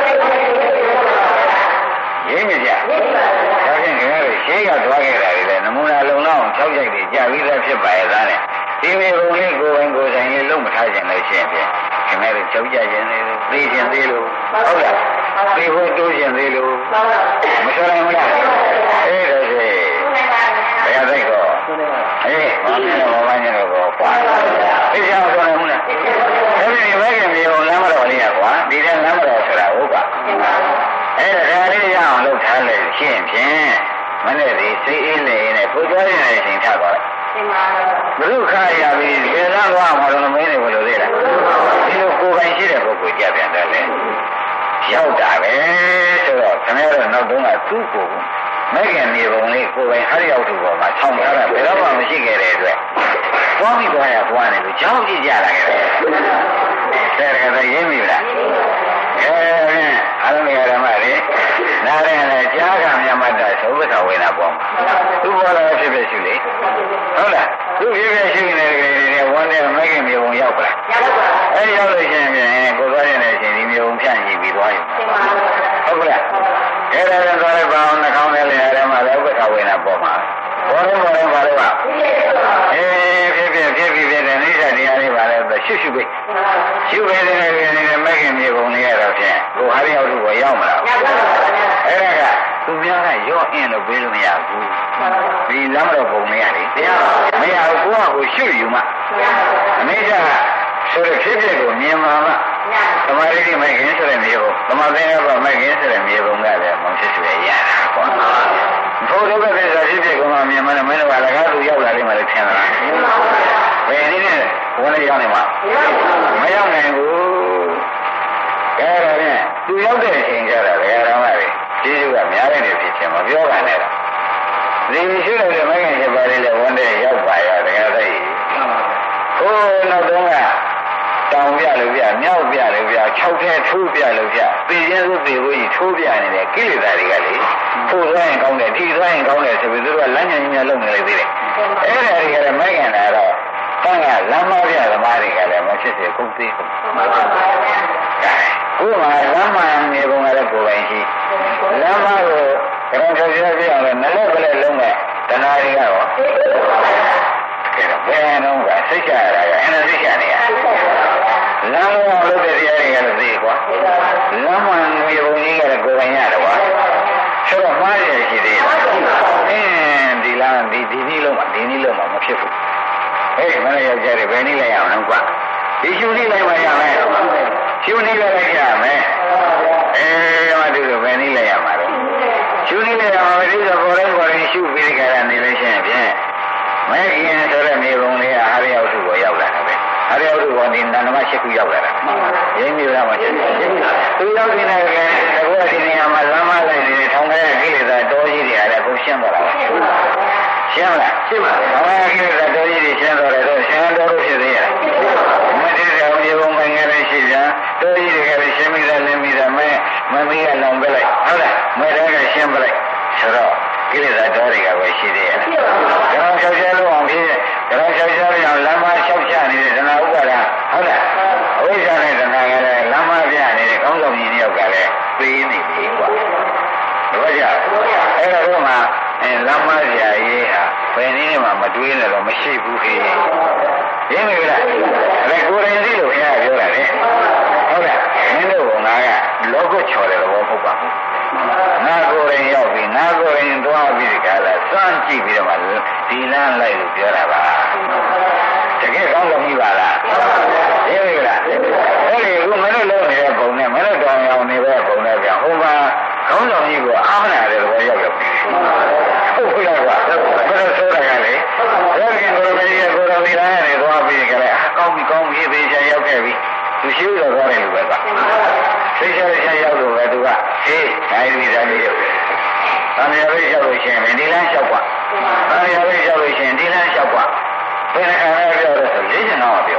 ရင်းမကြဒါဖြင့်ခင်ဗျားတို့ရှေးကသွားခဲ့တာတွေလည်းနမူနာလုံလောက်အောင်6ကြိုက်တွေကြာပြီးသားဖြစ်ပါရဲ့သားနဲ့ဒီမြေပုံလေးကိုယ်ပိုင်ကိုယ်ဆိုင်လေးလုံးမထားခြင်းလို့ရှိရင်ဖြင့်ခင်ဗျားတို့ကြောက်ကြခြင်းလေးသိခြင်းသေးလို့ဟုတ်လားသိဖို့တိုးခြင်းသေးလို့မဆိုနိုင်ဘူးလားအဲ့ဒါဆိုဘယ်ရတဲ့ကောဘာမင်းတို့ကောကွာသိကြအောင်ဆိုနိုင်ဘူးလားအဲ့ဒီဘက်ကမြေပုံလမ်းမတော်လေးကွာဒီတဲ့လမ်းမတော်ဆိုတာဟုတ်ပါအဲ့ဒါလေးရအောင်လုပ်ထားလို့ရှိရင်ဖြင့်မနေ့ဒီစိတ်အေးနေနဲ့ကိုကြွားနေတဲ့အချိန်ထားသွားဘုရုခရပြီဒီလမ်းသွားမှာတော့မင်းနေဘယ်လိုလဲလားဒီလိုကိုယ်ပိုင်ရှိတဲ့ပုဂ္ဂိုလ်ကြပြန်တယ်လေရောက်တာပဲဆိုတော့ခင်ဗျားတို့နောက်တုန်းကသူ့ကိုမဲခင်မြေပုံလေးကိုယ်ပိုင်ဟာရောက်သူပေါ်မှာဆောင်းထားတာဘယ်တော့မှမရှိခဲ့တဲ့အတွက်သွားပြီးသွားရသွားတယ်လို့ကြောက်ကြည့်ကြတာခဲ့တယ်တဲ့ကတည်းကရင်းပြီလားအားလုံးရဓမ္မတွေနားရင်လည်းကြားကမြတ်မတ္တသုဘကဝေနာပေါ်မှာသူပေါ်လာဖြစ်ဖြစ်ရှိလေဟုတ်လားသူဖြစ်ဖြစ်ရှိနေတဲ့ကလေးတွေဝန်းတဲ့မဲခင်မြေပုံရောက်ပါလားရောက်လို့ရှိရင်ကိုယ်သွားရင်လည်းရှင်ဒီမြေပုံဖြန့်ကြည့်ပြီးသွားရင်ဟုတ်ကဲ့အဲ့ဒါလည်းသွားလိုက်ပါအောင်နှာခေါင်းထဲလည်းရမှာလည်းဥပ္ပခဝေနာပေါ်မှာဘောလုံးပါလို့ဖြစ်တဲ့နိစ္စတရားလေးပါလဲရှုပဲရှုပဲတဲ့မဲခင်မြေပုံလေးရတော့ဖြင့်ကိုဟာရောက်လို့ရောက်မလားအဲ့ဒါကသူများကရော့အင်းလို့ပြေးလို့မရဘူးဒီလမ်းတော်ပုံလေးရတယ်တရားမရဘူးကိုရှုယူမှအနိစ္စဆိုတဲ့ဖြစ်ကိုမြင်မှာမှသမာဓိမဲ့ခင်ဆိုတဲ့မြေပုံသမာဓိနဲ့မဲ့ခင်ဆိုတဲ့မြေပုံကလည်းမောင်ဖြစ်ရရတာပေါ့ဘုရားကလည်းဖြစ်ကမှမြင်မှလည်းမင်းတို့ကလည်းကားသူရောက်လာလိမ့်မယ်လို့ထင်တာဘယ်နည်းနဲ့ဝင်ရရောက်နေမှာမရောက်နိုင်ဘူးအဲ့ဒါနဲ့သူရောက်တဲ့အချိန်ကျတော့ဓမ္မတွေကျေးဇူးကများတဲ့ဖြစ်ချင်မပြောပါနဲ့ဒီရှိတဲ့မဲ့ခင်ချက်ပါလေးလည်းဝင်တဲ့ရောက်ပါရတရားသိဟိုနောက်တော့ကတောင်ပြလို့ပြမြောက်ပြလို့ပြ၆ထဲထိုးပြလို့ပြပေကျဲစုပေကိုကြီးထိုးပြနေတယ်ကိလေသာတွေကလေထိုးသွားရင်ကောင်းတယ်ထိသွားရင်ကောင်းတယ်ဆိုပြီးသူတို့ကလမ်းညံညံလုပ်နေလေသေးတယ်အဲ့ဒါတွေကလည်းမိုက်ကန်တာတော့တန်းကလမ်းမပြသမားတွေကလည်းမဖြစ်စေကုန်သေးဘူးမှန်ပါပါခုမှလမ်းမနေပုံကလည်းကိုယ်ပိုင်ရှိလမ်းမကိုကြောင်ချောချောပြအောင်လည်းနလက်ကလေးလုံးမဲ့တဏှာတွေကတော့ဘယ်တော့ကစိတ်ချရတာကအင်းစိတ်ချနေရလမ်းမလို့တဲ့တရားတွေကလည်းသိကွာလမ်းမနေပုံကြီးကလည်းကိုယ်ပိုင်ရတယ်ကွာဆိုတော့မှားရရှိသေးတယ်ဒီလမ်းဒီနည်းလုံးမှာမဖြစ်ဘူးမနေ့ယောက်ျားတွေဘယ်နည်းလိုက်အောင်လဲကွာဒီရှုနည်းလိုက်မှရမယ်ရှုနည်းလိုက်ရမယ်မတူလို့ဘယ်နည်းလိုက်ရမှာလဲရှုနည်းလိုက်ရမှာဒီဆိုပေါ်တိုင်းရှုပြီးကြတာနေလို့ရှိရင်ဖြင့်မဲခင်ဆိုတဲ့မြေပုံလေးကဟာရရောက်သူကိုရောက်လာတယ်ပဲဟာရရောက်သူကဒီနန္ဒမရှိခုရောက်လာတာရင်းမျိုးလားမရှိသူရောက်နေတဲ့ကအခုဒီနေရာမှာလမ်းမလိုက်နေထောင်ခဲ့ကိလေသာတောကြီးတွေအားလည်းကိုရှင်းသွားတာရှင်းမလားရှင်းပါဘူး။ဘာကိလေသာတော်ကြီးတွေရှင်းတော်တယ်တော့ရှင်းတော်လို့ဖြစ်သေးရဲ့။မတည်တဲ့မြေပုံမှန်ငယ်လေးရှိကြ။တော်ကြီးတွေကလည်းရှင်းပြီးသားလင်းပြီးသားမမေးကလောင်ပြလိုက်ဟုတ်လား။မဲတဲ့ကရှင်းပြလိုက်ဆိုတော့ကိလေသာတော်တွေကပဲရှိသေးရဲ့။ကြောင်ချောက်ချလို့အောင်ဖြစ်ကြောင်ချောက်ချလို့အောင်လမ်းမလျှောက်ချနေတဲ့ဒနာဥပါဒဟုတ်လား။အဝိဇ္ဇာနဲ့ဒနာကလည်းလမ်းမပြနေတဲ့ကောင်းဆောင်ကြီးတယောက်ကလည်းပေးနေပြီကွာ။ဟုတ်ကြ။အဲ့တော့မှလမ်းမဆရာကြီးဟာဘယ်နည်းမှမတွေးနဲ့တော့မရှိဘူးခေရင်းပြီလားအဲ့ကိုယ်တိုင်သိလို့ဘုရားပြောတာလေဟုတ်လားမင်းတို့ကငါကလောကချော်တယ်ဘောမဟုတ်ပါဘူးငါကိုယ်တိုင်ရောက်ပြီငါကိုယ်တိုင်သွားပြီးဒီကလာစမ်းကြည့်ပြီးတော့မှဒီလမ်းလိုက်လို့ပြောတာပါတကယ်ကောင်းလို့ပြီပါလားရင်းပြီလားအဲ့ဒီခုမင်းတို့လုံးနေတဲ့ပုံနဲ့မင်းတို့တောင်အောင်နေတဲ့ပုံနဲ့ပြန်ဟိုမှာကောင်းဆောင်ကြီးကိုအားမနာတဲ့ဘောရောက်ရောက်ဟုတ်ကဲ့ကွာဘယ်လိုဆိုတာကလေဘယ်ကကိုယ်မကြီးကိုယ်တော်ဒီလားနေသွားပြီးကြတယ်ကောင်းပြီသေးချာရောက်ခဲ့ပြီသူရှိတော့သွားတယ်လို့ပဲကွာသိချာရောက်လို့ပဲသူကဟေးတိုင်းပြီးတိုင်းရောက်တယ်။အမေရိကရောက်လို့ရှိရင်ဒီလမ်းလျှောက်ကွာ။အမေရိကရောက်လို့ရှိရင်ဒီလမ်းလျှောက်ကွာ။ဘယ်နှခါလဲပြောတော့ဆို45မှာပြော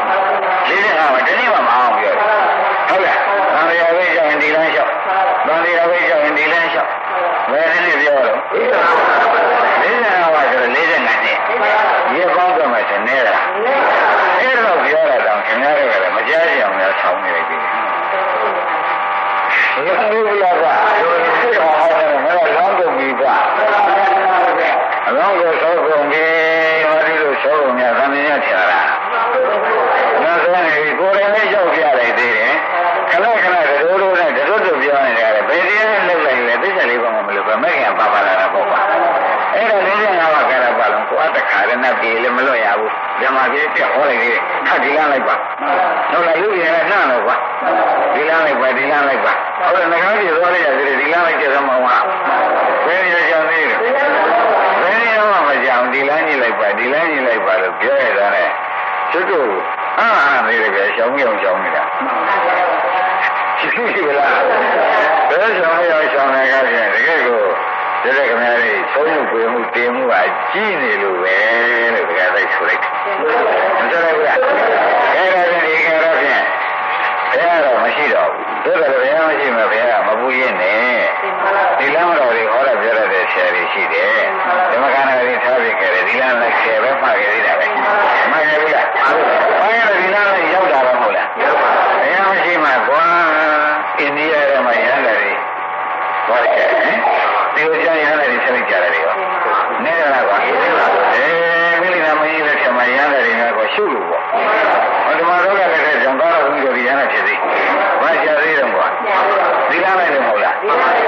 45မှာတနည်းမှမအောင်ပြောဟုတ်လားအမေရိကရောက်ရင်ဒီလမ်းလျှောက်အမေရိကရောက်ရင်ဒီလမ်းလျှောက်ဘယ်နည်းပြောတော့45ပါဆိုတော့45နှစ်ရေပေါင်းတော့မှဆနေတာအဲ့တော့ပြောတာတော့ခင်ဗျားတို့ကလည်းမကြားကြအောင်များဆောင်းနေလိုက်ပြီဘယ်လိုလဲကွာသိအောင်ဟောတယ်မင်းလောင်းကုန်ပြီကွာအလောင်းကိုသောကုန်ပြီဟောဒီလိုသောကုန်များသံမြင်ရထင်လားနောက်ဆုံးကိုယ်တိုင်လည်းရောက်ပြလိုက်သေးတယ်ခဏတို့နဲ့တို့ပြောနေတယ်ဘယ်တရားနဲ့လောက်လိုက်လဲသိချက်လေးပါမလို့ပဲမဲ့ခင်ပါပါလာတာပေါ့ကွာအဲ့တော့45ပါးကြတာပါလုံးကိုအတခါရနဲ့ပြေလည်းမလွတ်ရဘူးဓမ္မကြီးပြဟောလိုက်သေးတယ်ခတ်ဒီလမ်းလိုက်ပါဟုတ်လားလူကြီးလည်းနှံ့တော့ကွာဒီလမ်းလိုက်ပါဟုတ်တယ်ငကားပြေသွားလိုက်ရတယ်ဒီလမ်းလိုက်ကြသမောင်းကဘယ်ရကြောင်သေးလဲဘယ်ရမှမကြောင်ဒီလမ်းကြီးလိုက်ပါလို့ပြောရတာနဲ့ကျွတ်တို့နေတယ်ပဲရှောင်းနေတာရှိလားဘယ်ရှောင်းနေကားပြန်တကယ်ကိုတ这个咩哩，从木归木，地木啊，几年路呗，那个在出来，你知道不啦？开了片，离开了片，不要了，没事了，这个不要没事嘛，不要，没不严呢。你两个老的好了，别了的车里去的，怎么看那个车里开的，你两个车别发给你了呗，没开不啦？发给了你两个要打了不啦？不要没事嘛，光印尼的嘛，原来的，我的车，这个讲原来的车里加了的哟，那个那个，没里那么一个车嘛，原来的那个修路过，我他妈都在这讲高了，工作的原来车子，我加这种过，你两个就好了。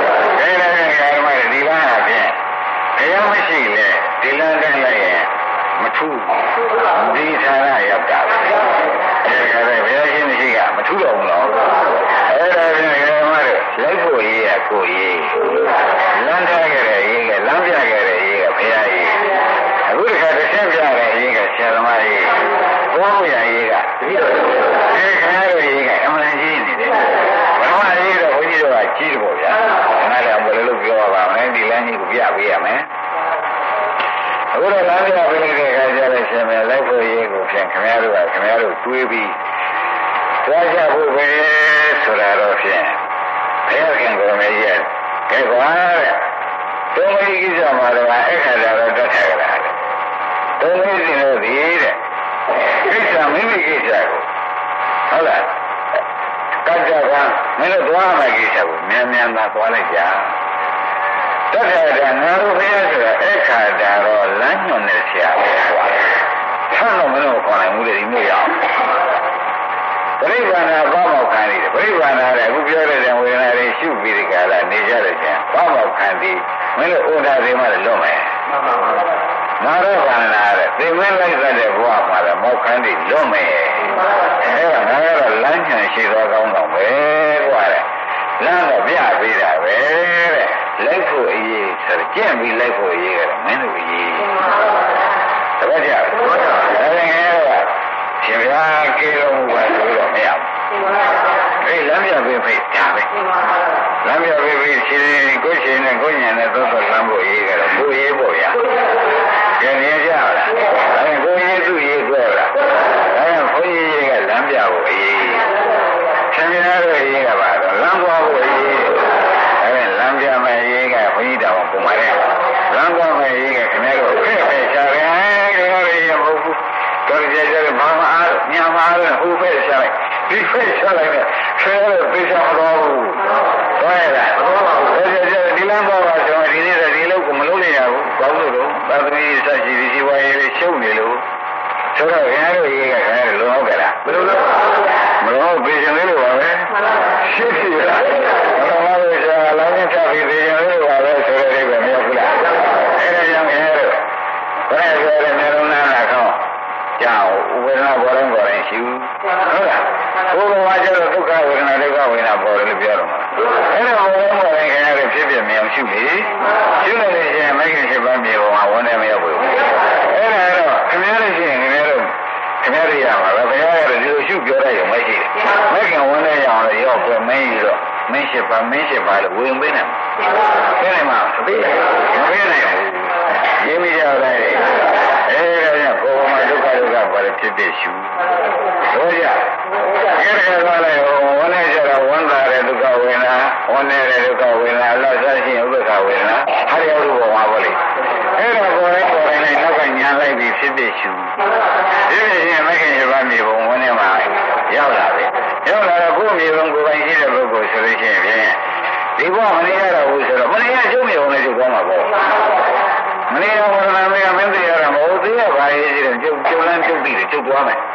ဒီလမ်းအပြင်တရားမရှိလေဒီလမ်းနဲ့လည်းရင်မထူးဒီဌာနရောက်တာပဲဒါကြတဲ့ဘုရားရှင်မရှိကမထူးတော့ဘူးနော်အဲ့ဒါပြန်ဓမ္မတို့လိုက်ဖို့ရေးရကိုရေးလမ်းထားကြတဲ့ရေးကလမ်းပြကြတဲ့ရေးကဘုရားရေးအခုတခါတစ်ဆက်ပြတဲ့ရေးကဆရာသမားရေးဘောမရရေးကတတိတော်အဲ့ခဏတို့ရေးကအမှန်ကြီးနေတယ်ဘုရားရေးတော့ဘုန်းကြီးတို့ကကြီးတယ်ပေါ့ဗျာဘယ်လိုပြောပါမလဲဒီလမ်းကြီးကိုပြပေးရမယ်အခုတော့လမ်းပြပေးတဲ့အခါကျတော့ရှင်မယ်လိုက်ဖို့ရေးကိုဖြင့်ခင်ဗျားတို့တွေးပြီးသွားကြဖို့ပဲဆိုတာတော့ဖြင့်ဘုရားခင်ကိုမေးရကဲကွာတဲ့တုံးလေးကိစ္စမှာတော့အခါတော့တတ်ထားကြတာတုံးလေးစီလို့ဒီတဲ့ကိစ္စမိမိကိစ္စကိုဟုတ်လားကကြကမင်းတို့သွားမယ်ကိစ္စကိုမြန်မြန်သာသွားလိုက်ကြတက္ကရာငါတို့ဘုရားဆိုတာအခါတာတော့လမ်းညွန်တဲ့ဆရာပဲကွာဆန်းတော့မလို့ခေါ်နိုင်ဘူးလေဒီမျိုးရအောင်ပရိပန္နာဘာမောက်ခံနေတယ်ပရိပန္နာလည်းအခုပြောတဲ့ဝေဒနာတွေရှုပြီးဒီကလာနေကြတဲ့ကျန်ဘာမောက်ခံပြီးမင်းတို့ဥဒ္ဒါတွေမှလည်းလွတ်မယ်ငါတို့ကလည်းသိမင်းလိုက်တဲ့ဘဝမှာလည်းမောက်ခံပြီးလွတ်မယ်အဲ့ဒါငါကတော့လမ်းညွန်ရှိသောကောင်းတော့ပဲကွာတဲ့လမ်းတော့ပြပေးတာပဲတဲ့လိုက်ဖို့အရေးဆိုကြင့်ပြီးလိုက်ဖို့အရေးကတော့မင်းတို့အရေးတပတ်ကြဒါပေမဲ့ရှင်ဗျာကေတော်မူပါဆိုတော့မရဘူးအဲ့လမ်းပြပေးဖိတ်ဒါပဲလမ်းပြပေးဖိတ်ရှင်ကိုရှင်နဲ့ကိုညံနဲ့သောသောလမ်းဖို့အရေးကတော့ကိုရေးဖို့ဗျာကြင်ရကြလားအဲ့ကိုရေးသူရေးတော့လားအဲ့ဘုန်းကြီးရေးကလမ်းပြဖို့အရေးရှင်ဗျာတို့ရေးကပါတော့လမ်းသွားဖို့အရေးအဲ့လမ်းပြမယ်ရေးကဘုန်းကြီးတော်ပုံပါလေလမ်းသွားမယ်ရေးကခင်ဗျားတို့ဖက်ဖက်ချတယ်ခင်ဗျားတို့ရေးမဟုတ်ဘူးတော်ကြကြဘာမှအားညမှားဟိုဖက်ချလိုက်ဒီဖက်ချလိုက်နဲ့ဆဲပေးချမတော်ဘူးတော့ရလားတော်ကြကြဒီလမ်းသွားပါဆိုဒီနေ့ဒီလောက်ကိုမလုပ်နိုင်ရဘူးကောင်းလို့တော့သာသမီစရှိဒီစီဝါရေးလေးရှုပ်နေလို့ဆိုတော့ခင်ဗျားတို့ရေးကခင်ဗျားတို့လုံဟုတ်ကြလားမလုံတော့မလုံပေးချင်လို့ပါပဲရှိရှိလားဘာမှမဆိုလမ်းနဲ့ချပြီးပေးချင်လို့ပါပဲဆိုတဲ့အိဗယ်မရောက်ဘူးလားအဲ့ဒါကြောင့်ခင်ဗျားတို့ဘယ်ဆိုရဲမျိုးလုံးနာလာခေါကြောင့်ဝေဒနာပေါ်တိုင်းရှိဘူးဟုတ်လားဘုရားကျတော့ဒုက္ခဝေဒနာပေါ်တယ်လို့ပြောတော့မှာအဲ့ဒါပေါ်တိုင်းခင်ဗျားတို့ဖြစ်ဖြစ်မြောင်ရှုလေရှုနေလို့ရှိရင်မိခင်ရှိပါမြေပေါ်မှာဝန်နေမရောက်ဘူးအဲ့ဒါတော့ခင်ဗျားတို့ရှိရင်ခင်ဗျားတို့ရမှာပဲဘုရားကလည်းဒီလိုရှုပြောရရုံမရှိတယ်မိခင်ဝန်နေရအောင်လို့ရောက်ပွဲမင်းကြီးတော့မင်းရှိပါလို့ဝင်ပေးနေမှာပေးနိုင်မှာမပေးနိုင်ဘူးရင်းမိကြလိုက်အဲ့ဒါကြောင့်ကိုယ်မှာဒုက္ခပါလေဖြစ်ဖြစ်ရှုတို့ကြအဲ့ဒါကလည်းဝန်နေကြတော့ဝန်တာတဲ့ဒုက္ခဝေဒနာဝန်နေတဲ့ဒုက္ခဝေဒနာအလတ်စားရှိဥပ္ပခဝေဒနာဟာရရုပ်ပေါ်မှာပေါ့လေအဲ့ဒါပေါ်တိုင်းနောက်ကညာလိုက်ပြီးဖြစ်ဖြစ်ရှုဒီလိုရှင်မခင်ရပါမြေပုံဝန်နေမှာရောက်လာပြီရောက်လာတော့ကိုယ်မြေပုံကိုယ်ပိုင်ရှိတဲ့ပုဂ္ဂိုလ်ဆိုလို့ရှိရင်ဖြင့်ဒီဘဝမနေရတော့ဘူးဆိုတော့မနေရကျုံမြေပုံနဲ့ကျုပ်သွားမှာပေါ့မနေရဝရဏမေကမင်းသိရတာမဟုတ်သေးရပါရဲ့ရှိတယ်ကျုပ်လန်းကျုပ်ပြီးတယ်ကျုပ်သွားမယ်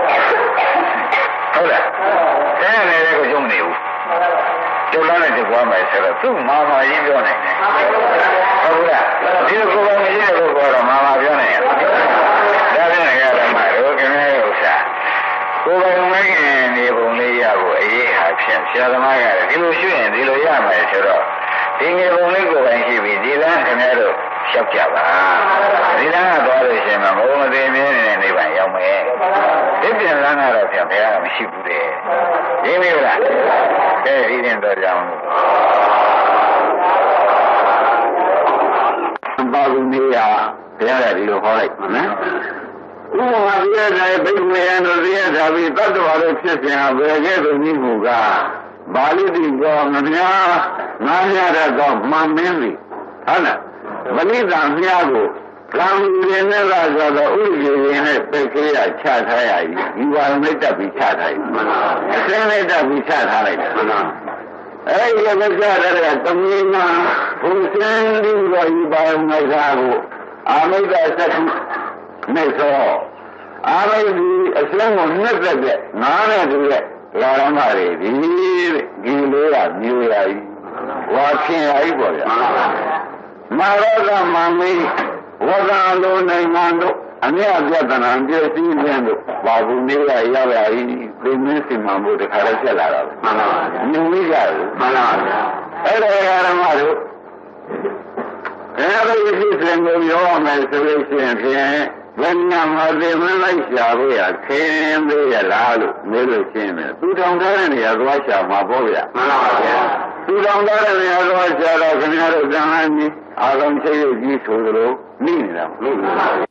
ဟုတ်လားအဲ့ဒါလည်းကိုကျုံမနေဘူးကျုပ်လန်းနဲ့ကျုပ်သွားမယ်ဆိုတော့သူ့မာမာကြီးပြောနိုင်တယ်ဟုတ်လားဒီလိုကိုယ်ပိုင်မရှိတဲ့ပုဂ္ဂိုလ်ကတော့မာမာပြောနိုင်ရဒါဖြင့်ရတယ်မှာတို့ခင်ဗျားရဲ့ဥစ္စာကိုယ်ပိုင်မခင်နေပုံလေးရဖို့အရေးဟာဖြင့်ဆရာသမားကဒီလိုရှုရင်ဒီလိုရမယ်ဆိုတော့ဒီနေပုံလေးကိုယ်ပိုင်ရှိပြီးဒီလမ်းခင်ဗျားတို့လျှောက်ကြပါဒီလမ်းကသွားလို့ရှိရင်မဟုတ်မသေးမြဲနေတဲ့နိဗ္ဗာန်ရောက်မယ်ဒီပြန်လမ်းကတော့ပြန်ဘုရားကမရှိဘူးတဲ့ရင်းမိလားကဲဒီရင်တော့ကြောင်းဘူးနေရဘုရားကဒီလိုဟောလိုက်နော်ဥပမာပြရတဲ့ဘိက္ခုယံတို့ပြရတာပြီးတတ္တဝါတို့ဖြစ်စဉ်ဟာဘယ်ကဲ့သို့နည်းမူကားဘာလို့ဒီကောမများငါးရတဲ့တော့မှန်မင်းပြီဟုတ်လားမနိဒာမြားကိုကံရင်းနဲ့လာဆိုတော့ဥပ္ပေရင်းနဲ့ပိတ်ခေးရချထားရည်ဒီဝါမိတ်တက်ပြီးချထားရည်အစင်းလိုက်တက်ပြီးချထားလိုက်တယ်အဲ့ဒီကကြတဲ့တမင်းနာဘုစင်းဒီရောဤပါမိတ်သာကိုအာမိတ်သက်သက်နဲ့ဆိုအာမိတ်ဒီအစင်းကိုနှစ်သက်တဲ့ငါးနဲ့တူတဲ့လာရမတွေဒီလေးကမျိုးရည်ဝါခင်ရည်ပေါ့ဗျာမာရောဂမမိတ်ဝဇာလိုနိုင်ငံတို့အမြတ်ပြဒနာပြည့်စည်ခြင်းတို့ဘာဘူးနေရရောက်ရည်ပြင်းမင်းစီမံမှုတခါတော့ဆက်လာတော့မှန်ပါပါညူမိကြဘူးမှန်ပါပါအဲ့ဒါဓမ္မတို့အဲ့ဒီဖြစ်စဉ်ကိုပြောမယ်ဆိုလို့ရှိရင်ဖြင့်ဘယ်ညာမှာသိမလိုက်ရှာဖို့ရခင်းသေးရလားလို့မေးလို့ရှိရင်သူတောင်တဲ့နေရာသွားရှာမှာပေါ့ဗျာမှန်ပါဗျာသူတောင်တဲ့နေရာသွားရှာတော့ခင်ဗျားတို့ကံဟန်းကြီးအာလုံးချိတ်ကြီးဆိုသလိုမိနေတာမဟုတ်ဘူး